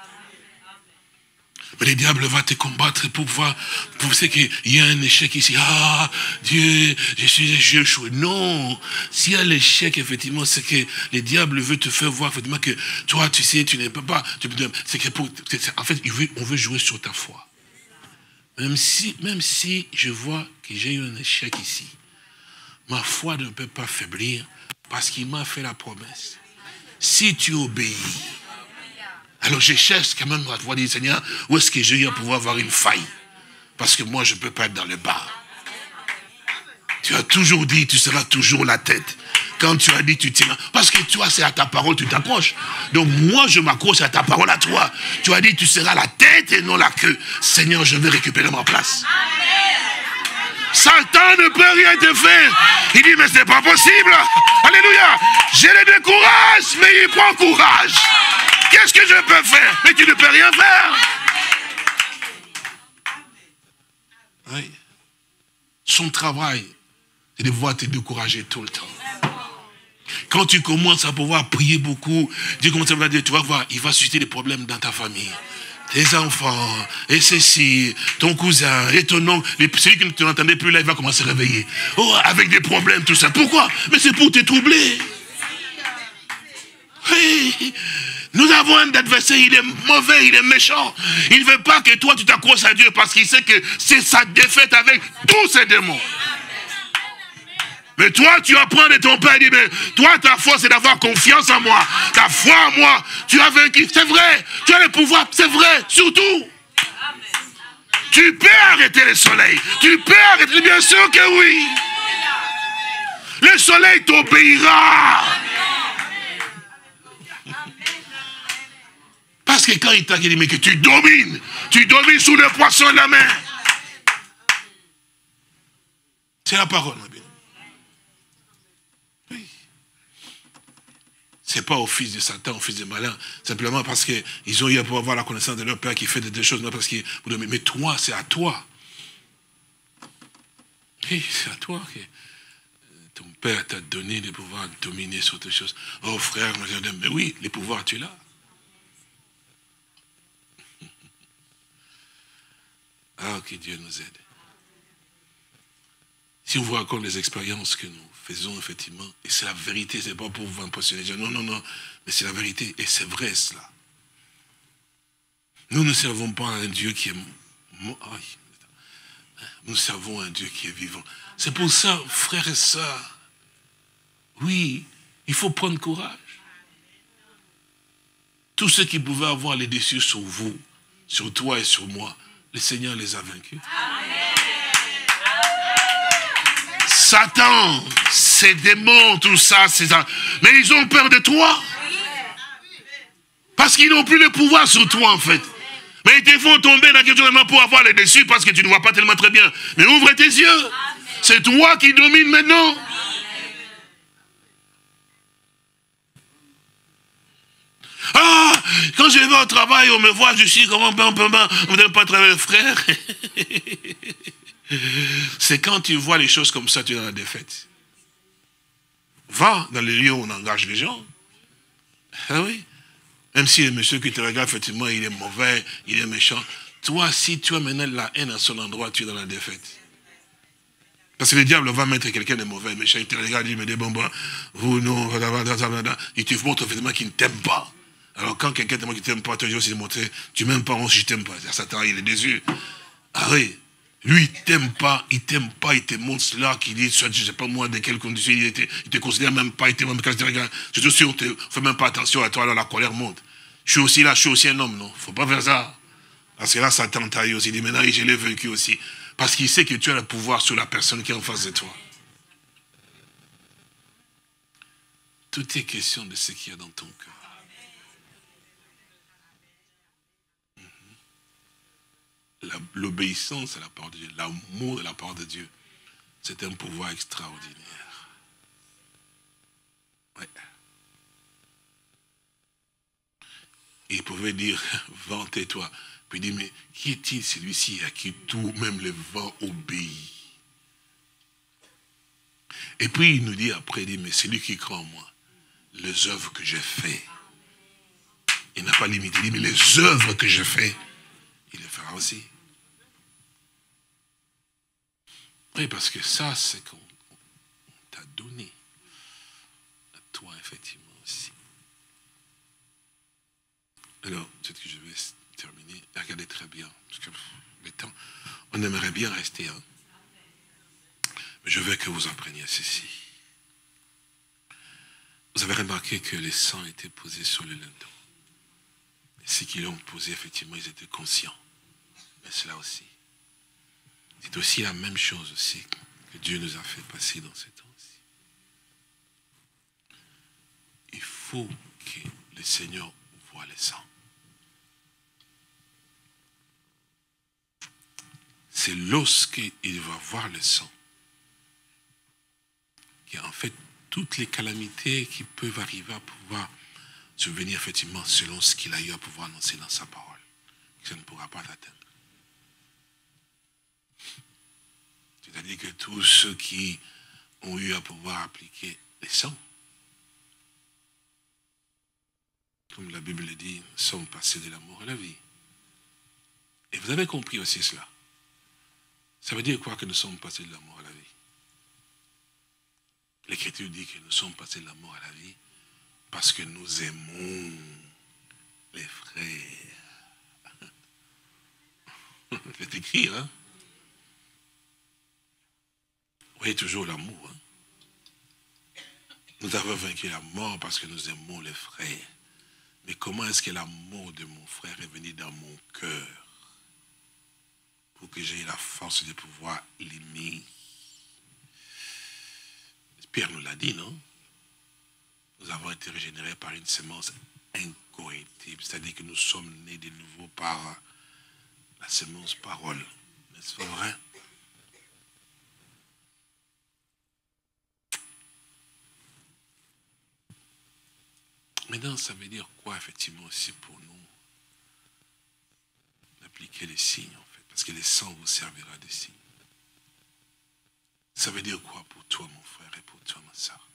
Mais le diable va te combattre pour pouvoir penser qu'il y a un échec ici. Ah, Dieu, je suis j'ai échoué. Non, s'il y a l'échec, effectivement, c'est que le diable veut te faire voir, effectivement, que toi, tu sais, tu ne peux pas. C'est que pour, en fait, il veut, on veut jouer sur ta foi. Même si, même si je vois que j'ai eu un échec ici, ma foi ne peut pas faiblir parce qu'il m'a fait la promesse. Si tu obéis, alors je cherche quand même à pouvoir dire, Seigneur, où est-ce que je vais pouvoir avoir une faille? Parce que moi, je ne peux pas être dans le bas. Tu as toujours dit, tu seras toujours la tête. Quand tu as dit, tu tiens. Parce que toi, c'est à ta parole, tu t'accroches. Donc moi, je m'accroche à ta parole, à toi. Tu as dit, tu seras la tête et non la queue. Seigneur, je vais récupérer ma place. Satan ne peut rien te faire. Il dit, mais ce n'est pas possible. Alléluia. Je le décourage, mais il prend courage. Qu'est-ce que je peux faire? Mais tu ne peux rien faire. Oui. Son travail, c'est de voir te décourager tout le temps. Quand tu commences à pouvoir prier beaucoup, Dieu commence à dire, tu vas voir, il va susciter des problèmes dans ta famille. Tes enfants, et ceci, ton cousin, et ton oncle, celui qui ne t'entendait plus là, il va commencer à se réveiller. Oh, avec des problèmes, tout ça. Pourquoi? Mais c'est pour te troubler. Oui. Nous avons un adversaire, il est mauvais, il est méchant. Il ne veut pas que toi tu t'accroches à Dieu parce qu'il sait que c'est sa défaite avec tous ces démons. Mais toi, tu apprends de ton père, il dit, mais toi, ta force, c'est d'avoir confiance en moi. Ta foi en moi, tu as vaincu. C'est vrai, tu as le pouvoir, c'est vrai, surtout. Tu peux arrêter le soleil. Tu peux arrêter, bien sûr que oui. Le soleil t'obéira. Parce que quand il t'a dit, mais que tu domines, tu domines sous le poisson de la mer. C'est la parole, ma bien. Oui. Ce n'est pas au fils de Satan, au fils de malin, simplement parce qu'ils ont eu à pouvoir avoir la connaissance de leur père qui fait des choses, non parce qu'il vous domine. Mais toi, c'est à toi. Oui, c'est à toi que ton père t'a donné le pouvoir de dominer sur toutes choses. Oh frère, mais oui, les pouvoirs, tu l'as. Ah, que Dieu nous aide. Si on voit encore les expériences que nous faisons, effectivement, et c'est la vérité, ce n'est pas pour vous impressionner. Non, non, non, mais c'est la vérité, et c'est vrai cela. Nous ne servons pas un Dieu qui est mort. Nous servons un Dieu qui est vivant. C'est pour ça, frères et sœurs, oui, il faut prendre courage. Tous ceux qui pouvaient avoir les déçus sur vous, sur toi et sur moi, le Seigneur les a vaincus. Satan, ces démons, tout ça, c'est ça. Mais ils ont peur de toi. Parce qu'ils n'ont plus le pouvoir sur toi, en fait. Mais ils te font tomber dans quelque chose pour avoir les dessus parce que tu ne vois pas tellement très bien. Mais ouvre tes yeux. C'est toi qui domines maintenant. Ah, quand je vais au travail, on me voit, je suis comment, on ne peut pas travailler, frère. C'est quand tu vois les choses comme ça, tu es dans la défaite. Va dans les lieux où on engage les gens. Ah oui. Même si le monsieur qui te regarde, effectivement, il est mauvais, il est méchant. Toi, si tu as maintenant la haine à son endroit, tu es dans la défaite. Parce que le diable va mettre quelqu'un de mauvais, méchant, il te regarde, il me dit, bon, bon, vous, non, il te montre effectivement qu'il ne t'aime pas. Alors quand quelqu'un te montre qu'il ne t'aime pas, tu vas aussi montrer, tu ne m'aimes pas, moi aussi je ne t'aime pas. Satan, il est déçu. Ah oui. Lui, il ne t'aime pas, il ne t'aime pas, il te montre cela, qu'il dit, soit, je ne sais pas moi, de quelles conditions, il ne te, te considère même pas, il te même quand il te regarde. Je te suis, on ne fait même pas attention à toi, alors la colère monte. Je suis aussi là, je suis aussi un homme, non. Il ne faut pas faire ça. Parce que là, Satan taille aussi, il dit, maintenant, je l'ai vaincu aussi. Parce qu'il sait que tu as le pouvoir sur la personne qui est en face de toi. Tout est question de ce qu'il y a dans ton cœur. L'obéissance à la parole de Dieu, l'amour de la parole de Dieu, c'est un pouvoir extraordinaire. il pouvait dire, vent tais-toi. Puis il dit, mais qui est-il celui-ci à qui tout, même le vent obéit? Et puis il nous dit après, il dit, mais celui qui croit en moi, les œuvres que j'ai faites, il n'a pas limité, il dit, mais les œuvres que je fais, il les fera aussi. Oui, parce que ça, c'est qu'on t'a donné à toi, effectivement, aussi. Alors, peut-être que je vais terminer. Regardez très bien, parce que le temps, on aimerait bien rester. Hein. Mais je veux que vous appreniez ceci. Vous avez remarqué que les sangs étaient posés sur le linteau. Et ceux qui l'ont posé, effectivement, ils étaient conscients. Mais cela aussi. C'est aussi la même chose aussi que Dieu nous a fait passer dans ces temps-ci. Il faut que le Seigneur voie le sang. C'est lorsqu'il va voir le sang qu'en fait, toutes les calamités qui peuvent arriver à pouvoir survenir effectivement selon ce qu'il a eu à pouvoir annoncer dans sa parole, que ça ne pourra pas l'atteindre. C'est-à-dire que tous ceux qui ont eu à pouvoir appliquer les sangs, comme la Bible le dit, sont passés de la mort à la vie. Et vous avez compris aussi cela. Ça veut dire quoi que nous sommes passés de la mort à la vie? L'Écriture dit que nous sommes passés de la mort à la vie parce que nous aimons les frères. C'est écrit, hein? Vous voyez toujours l'amour. Hein? Nous avons vaincu la mort parce que nous aimons les frères. Mais comment est-ce que l'amour de mon frère est venu dans mon cœur pour que j'aie la force de pouvoir l'aimer? Pierre nous l'a dit, non? Nous avons été régénérés par une semence incorruptible, c'est-à-dire que nous sommes nés de nouveau par la semence parole. N'est-ce pas vrai? Maintenant, ça veut dire quoi, effectivement, aussi pour nous d'appliquer les signes, en fait? Parce que les sangs vous servira de signes. Ça veut dire quoi pour toi, mon frère, et pour toi, ma soeur?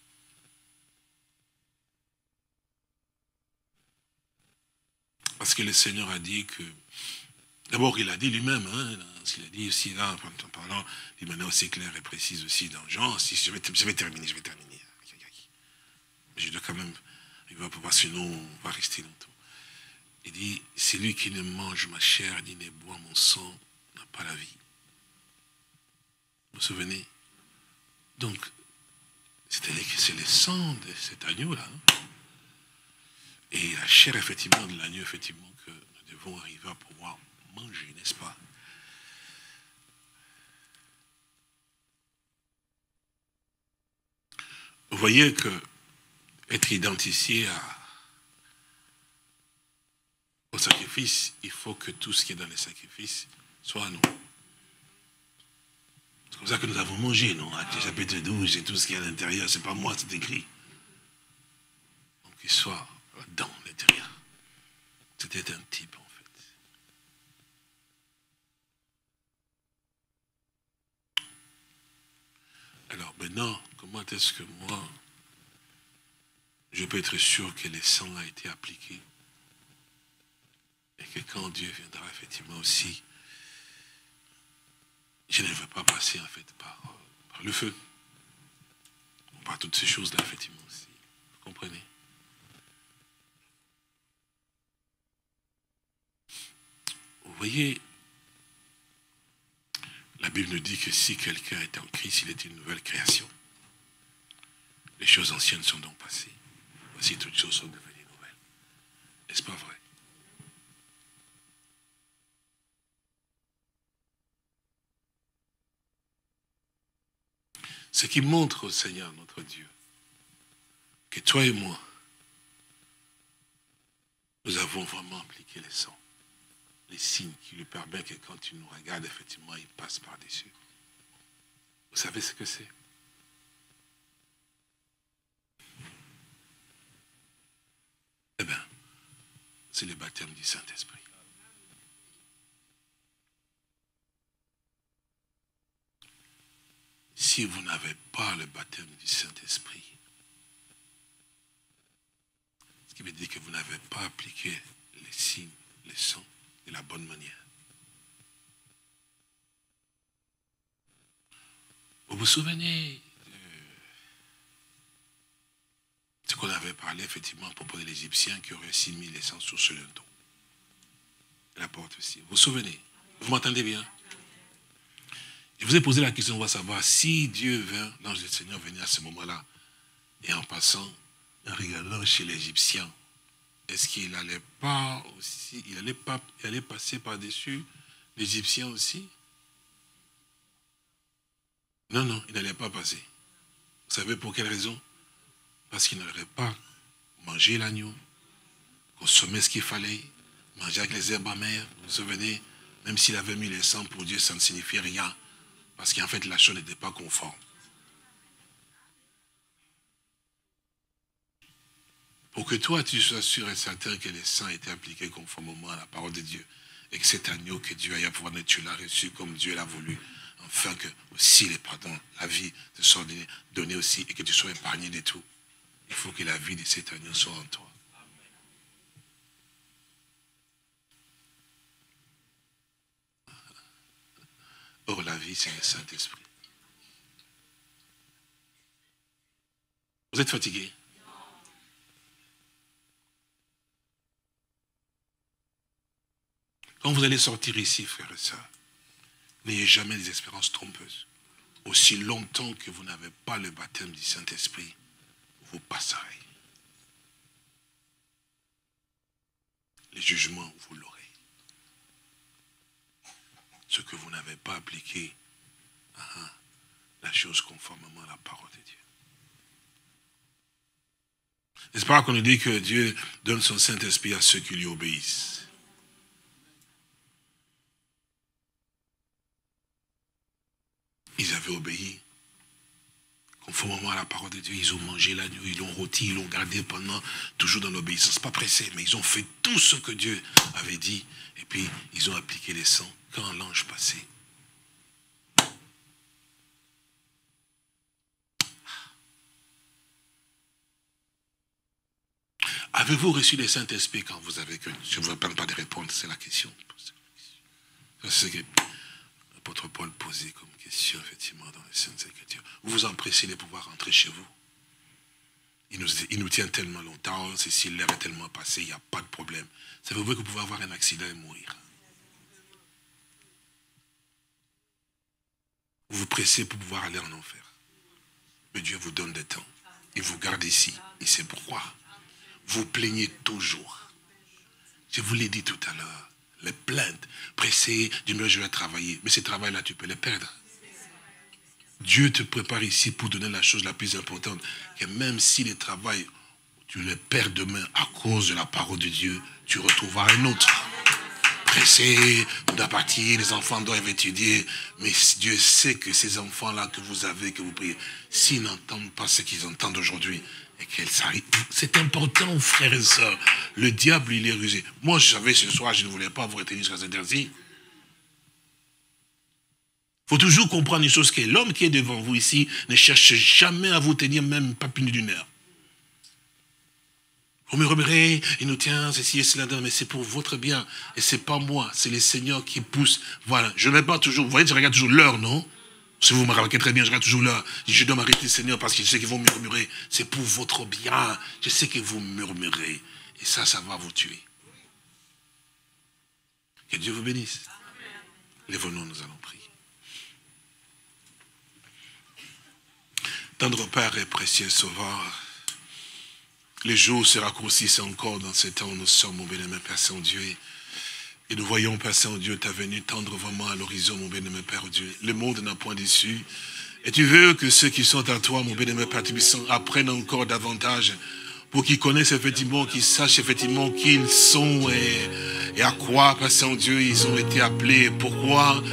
Parce que le Seigneur a dit que, d'abord, il a dit lui-même, hein, ce qu'il a dit aussi là, en parlant d'une manière aussi claire et précise aussi dans Jean. Si, je, vais, je vais terminer, je vais terminer. Mais je dois quand même, il va pouvoir, sinon on va rester longtemps. Il dit, celui qui ne mange ma chair ni ne boit mon sang n'a pas la vie. Vous vous souvenez? Donc, c'est-à-dire que c'est le sang de cet agneau-là. Hein? Et la chair, effectivement, de l'agneau, effectivement, que nous devons arriver à pouvoir manger, n'est-ce pas? Vous voyez que être identifié à, au sacrifice, il faut que tout ce qui est dans les sacrifices soit à nous. C'est comme ça que nous avons mangé, non? Acte chapitre douze et tout ce qui est à l'intérieur, c'est pas moi, c'est écrit. Donc qu'il soit dans l'intérieur. C'était un type, en fait. Alors maintenant, comment est-ce que moi, je peux être sûr que le sang a été appliqué et que quand Dieu viendra effectivement aussi, je ne veux pas passer en fait par, par le feu, par toutes ces choses-là effectivement aussi. Vous comprenez? Vous voyez, la Bible nous dit que si quelqu'un est en Christ, il est une nouvelle création. Les choses anciennes sont donc passées. Voici, toutes choses sont devenues nouvelles. N'est-ce pas vrai? Ce qui montre au Seigneur, notre Dieu, que toi et moi, nous avons vraiment appliqué les sangs, les signes qui lui permettent que quand il nous regarde, effectivement, il passe par-dessus. Vous savez ce que c'est? Eh bien, c'est le baptême du Saint-Esprit. Si vous n'avez pas le baptême du Saint-Esprit, ce qui veut dire que vous n'avez pas appliqué les signes, les sons de la bonne manière. Vous vous souvenez de ce qu'on avait parlé effectivement à propos de l'Égyptien qui aurait aussi mis les sangs sur ce linteau. La porte aussi. Vous vous souvenez? Vous m'entendez bien? Je vous ai posé la question, on va savoir si Dieu vint, l'ange du Seigneur venait à ce moment-là, et en passant, en regardant chez l'Égyptien, est-ce qu'il n'allait pas aussi, il allait pas, il allait passer par-dessus l'Égyptien aussi? Non, non, il n'allait pas passer. Vous savez pour quelle raison? Parce qu'il n'aurait pas mangé l'agneau, consommé ce qu'il fallait, manger avec les herbes amères. Vous vous souvenez, même s'il avait mis les sangs pour Dieu, ça ne signifiait rien. Parce qu'en fait, la chose n'était pas conforme. Pour que toi, tu sois sûr et certain que les sangs étaient appliqués conformément à la parole de Dieu, et que cet agneau que Dieu a pouvoir donner, tu l'as reçu comme Dieu l'a voulu, afin que aussi les pardons, la vie te soit donnée, donnée aussi, et que tu sois épargné de tout. Il faut que la vie de cet agneau soit en toi. Or, la vie, c'est le Saint-Esprit. Vous êtes fatigué? Quand vous allez sortir ici, frères et sœurs, n'ayez jamais des espérances trompeuses. Aussi longtemps que vous n'avez pas le baptême du Saint-Esprit, vous passerez. Les jugements, vous l'aurez. Ce que vous n'avez pas appliqué, ah, la chose conformément à la parole de Dieu. N'est-ce pas qu'on nous dit que Dieu donne son Saint-Esprit à ceux qui lui obéissent? Ils avaient obéi conformément à la parole de Dieu. Ils ont mangé l'agneau, ils l'ont rôti, ils l'ont gardé pendant, toujours dans l'obéissance. Pas pressé, mais ils ont fait tout ce que Dieu avait dit. Et puis, ils ont appliqué les sangs quand l'ange passait. Avez-vous reçu le Saint-Esprit quand vous avez connu? Je ne vous parle pas de répondre, c'est la question. C'est ce que l'apôtre Paul posait comme question, effectivement, dans les Saintes Écritures. Vous vous empressez de pouvoir rentrer chez vous. Il nous, il nous tient tellement longtemps, si l'air est tellement passé, il n'y a pas de problème. Savez-vous que vous pouvez avoir un accident et mourir? Vous vous pressez pour pouvoir aller en enfer. Mais Dieu vous donne des temps. Il vous garde ici. Et c'est pourquoi vous plaignez toujours. Je vous l'ai dit tout à l'heure. Les plaintes, pressées, du je vais travailler. Mais ce travail-là, tu peux les perdre. Dieu te prépare ici pour donner la chose la plus importante. Que même si le travail, tu le perds demain à cause de la parole de Dieu, tu retrouveras un autre. Pressé, on doit partir, les enfants doivent étudier. Mais Dieu sait que ces enfants-là que vous avez, que vous priez, s'ils n'entendent pas ce qu'ils entendent aujourd'hui, et qu'elles s'arrêtent, c'est important, frères et sœurs. Le diable, il est rusé. Moi, je savais ce soir, je ne voulais pas vous retenir jusqu'à cette heure-ci. Il faut toujours comprendre une chose, que l'homme qui est devant vous ici ne cherche jamais à vous tenir même pas plus d'une heure. Vous me remerciez, il nous tient ceci et cela, mais c'est pour votre bien. Et c'est pas moi, c'est le Seigneur qui pousse. Voilà, je ne mets pas toujours, vous voyez, je regarde toujours l'heure, non? Si vous me remarquez très bien, je regarde toujours l'heure. Je dois m'arrêter, Seigneur, parce que je sais qu'ils vont murmurer. C'est pour votre bien. Je sais que vous murmurez. Et ça, ça va vous tuer. Que Dieu vous bénisse. Lève-nous, nous allons prier. Tendre Père et précieux Sauveur, les jours se raccourcissent encore dans ce temps où nous sommes, mon bien-aimé Père Saint-Dieu. Et nous voyons, Père Saint-Dieu, ta venue tendre vraiment à l'horizon, mon bien-aimé Père Dieu. Le monde n'a point d'issue. Et tu veux que ceux qui sont à toi, mon bien-aimé Père Tubissant, apprennent encore davantage pour qu'ils connaissent effectivement, qu'ils sachent effectivement qui ils sont et, et à quoi, Père Saint-Dieu, ils ont été appelés, pourquoi.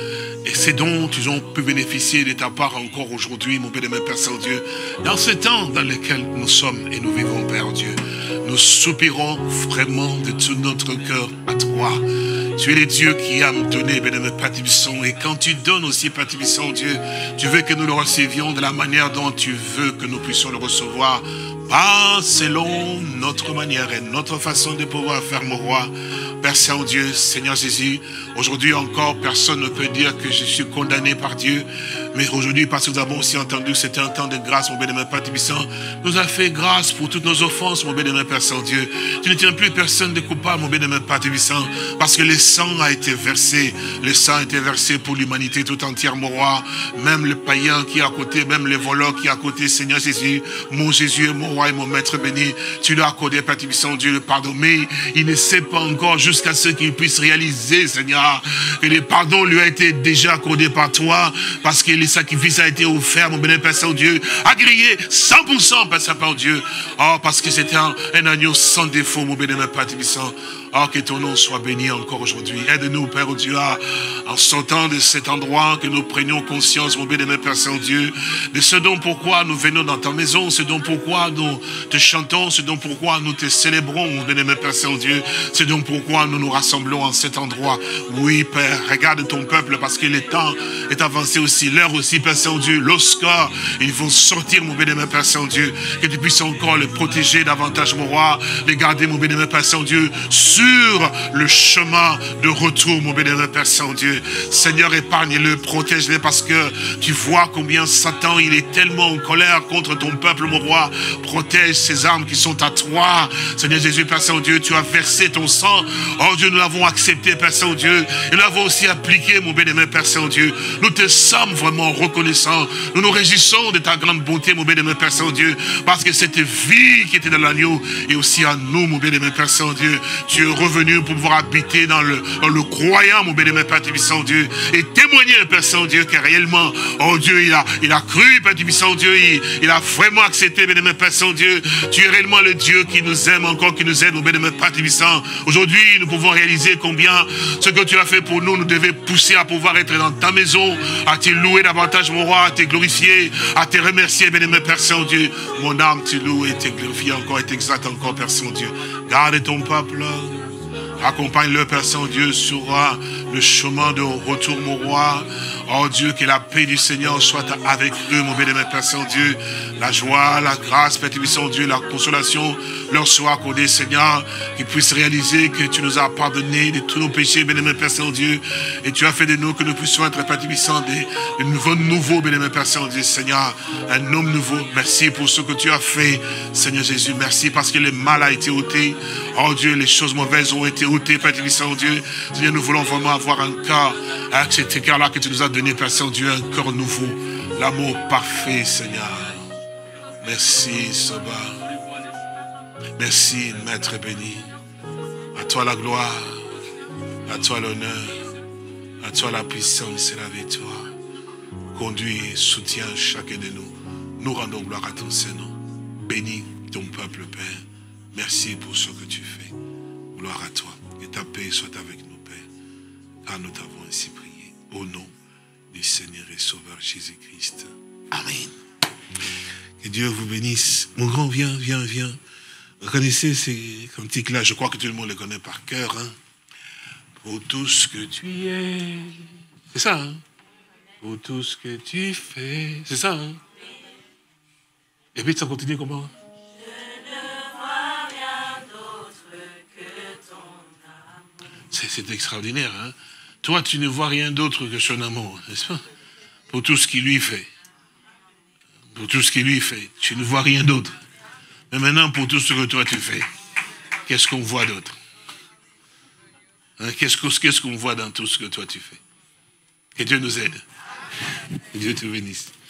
Et c'est dont ils ont pu bénéficier de ta part encore aujourd'hui, mon bien-aimé Père Saint-Dieu. Dans ce temps dans lequel nous sommes et nous vivons, Père Dieu, nous soupirons vraiment de tout notre cœur à toi. Tu es le Dieu qui aime donner, bien-aimé Père Tibisson. Et quand tu donnes aussi, Père Tibisson, Dieu, tu veux que nous le recevions de la manière dont tu veux que nous puissions le recevoir. Pas selon notre manière et notre façon de pouvoir faire, mon roi. Père Saint-Dieu, Seigneur Jésus, aujourd'hui encore, personne ne peut dire que je suis condamné par Dieu. Mais aujourd'hui, parce que nous avons aussi entendu que c'était un temps de grâce, mon bien-aimé Père Tibissant, nous a fait grâce pour toutes nos offenses, mon bien-aimé Père Saint-Dieu. Tu ne tiens plus personne de coupable, mon bien-aimé Père Tibissant, parce que le sang a été versé. Le sang a été versé pour l'humanité tout entière, mon roi. Même le païen qui est à côté, même le voleur qui est à côté, Seigneur Jésus, mon Jésus, mon roi et mon maître béni, tu lui as accordé, Père Tibissant, Dieu le pardon. Mais il ne sait pas encore jusqu'à ce qu'il puisse réaliser, Seigneur, que le pardon lui a été déjà accordé par toi, parce que le sacrifice a été offert, mon béni Père Saint-Dieu, agréé cent pour cent, Père Saint-Dieu. Oh, parce que c'était un, un agneau sans défaut, mon béni Père Tibissant. Oh, que ton nom soit béni encore aujourd'hui. Aide-nous, Père Dieu, à, en sortant de cet endroit, que nous prenions conscience, mon bien-aimé Père Saint-Dieu, de ce dont pourquoi nous venons dans ta maison, ce dont pourquoi nous te chantons, ce dont pourquoi nous te célébrons, mon bien-aimé Père Saint-Dieu, ce dont pourquoi nous nous rassemblons en cet endroit. Oui, Père, regarde ton peuple, parce que le temps est avancé aussi, l'heure aussi, Père Saint-Dieu, lorsque ils vont sortir, mon bien-aimé Père Saint-Dieu, que tu puisses encore le protéger davantage, mon roi, les garder, mon bien-aimé Père Saint-Dieu, sur le chemin de retour, mon bénévole Père Saint-Dieu. Seigneur, épargne-le, protège-le, parce que tu vois combien Satan, il est tellement en colère contre ton peuple, mon roi. Protège ces armes qui sont à toi. Seigneur Jésus, Père Saint-Dieu, tu as versé ton sang. Oh Dieu, nous l'avons accepté, Père Saint-Dieu. Et nous l'avons aussi appliqué, mon bénévole Père Saint-Dieu. Nous te sommes vraiment reconnaissants. Nous nous réjouissons de ta grande bonté, mon bénévole Père Saint-Dieu, parce que cette vie qui était dans l'agneau est aussi à nous, mon bénévole Père Saint-Dieu. Tu es revenu pour pouvoir habiter dans le, dans le croyant, mon bénémoine Père Tibissant Dieu, et témoigner, Père Saint-Dieu, que réellement, oh Dieu, il a, il a cru, Père Tibissant Dieu, il, il a vraiment accepté, bénémoine Père Saint-Dieu. Tu es réellement le Dieu qui nous aime encore, qui nous aide, mon bénémoine Père Tibissant. Aujourd'hui, nous pouvons réaliser combien ce que tu as fait pour nous, nous devait pousser à pouvoir être dans ta maison, à te louer davantage, mon roi, à te glorifier, à te remercier, bénémoine Père Saint-Dieu. Mon âme te loue et te glorifie encore et t'exalte encore, Père Saint-Dieu. Garde ton peuple. Accompagne-le, Père Saint-Dieu, sur le chemin de retour, mon roi. Oh Dieu, que la paix du Seigneur soit avec eux, mon bénémoine Père Saint-Dieu. La joie, la grâce, Père Saint-Dieu, la consolation leur soit accordée, Seigneur. Qu'ils puissent réaliser que tu nous as pardonné de tous nos péchés, bénémoine Père Saint-Dieu. Et tu as fait de nous que nous puissions être, Père Saint-Dieu, des nouveaux, nouveaux, bénémoine Père Saint-Dieu, Seigneur. Un homme nouveau. Merci pour ce que tu as fait, Seigneur Jésus. Merci parce que le mal a été ôté. Oh Dieu, les choses mauvaises ont été ôtées, Père Saint-Dieu. Seigneur, nous voulons vraiment avoir un cœur, avec cet cœur-là que tu nous as donné, Père Saint-Dieu, un cœur nouveau. L'amour parfait, Seigneur. Merci, Saba. Merci, Maître béni. À toi la gloire, à toi l'honneur, à toi la puissance et la victoire. Conduis et soutiens chacun de nous. Nous rendons gloire à ton Saint-Nom. Bénis ton peuple, Père. Merci pour ce que tu fais. Gloire à toi. Que ta paix soit avec nous, Père. Car nous t'avons ainsi prié. Au nom du Seigneur et Sauveur Jésus-Christ. Amen. Que Dieu vous bénisse. Mon grand, viens, viens, viens. Vous connaissez ces cantiques-là, je crois que tout le monde les connaît par cœur. Hein? Pour tout ce que tu es. C'est ça, hein? Pour tout ce que tu fais. C'est ça, hein? Et puis ça continue comment? C'est extraordinaire, hein? Toi, tu ne vois rien d'autre que son amour, n'est-ce pas? Pour tout ce qu'il lui fait. Pour tout ce qu'il lui fait. Tu ne vois rien d'autre. Mais maintenant, pour tout ce que toi tu fais, qu'est-ce qu'on voit d'autre? Hein? Qu'est-ce qu'est-ce qu'on voit dans tout ce que toi tu fais? Que Dieu nous aide. Que Dieu te bénisse.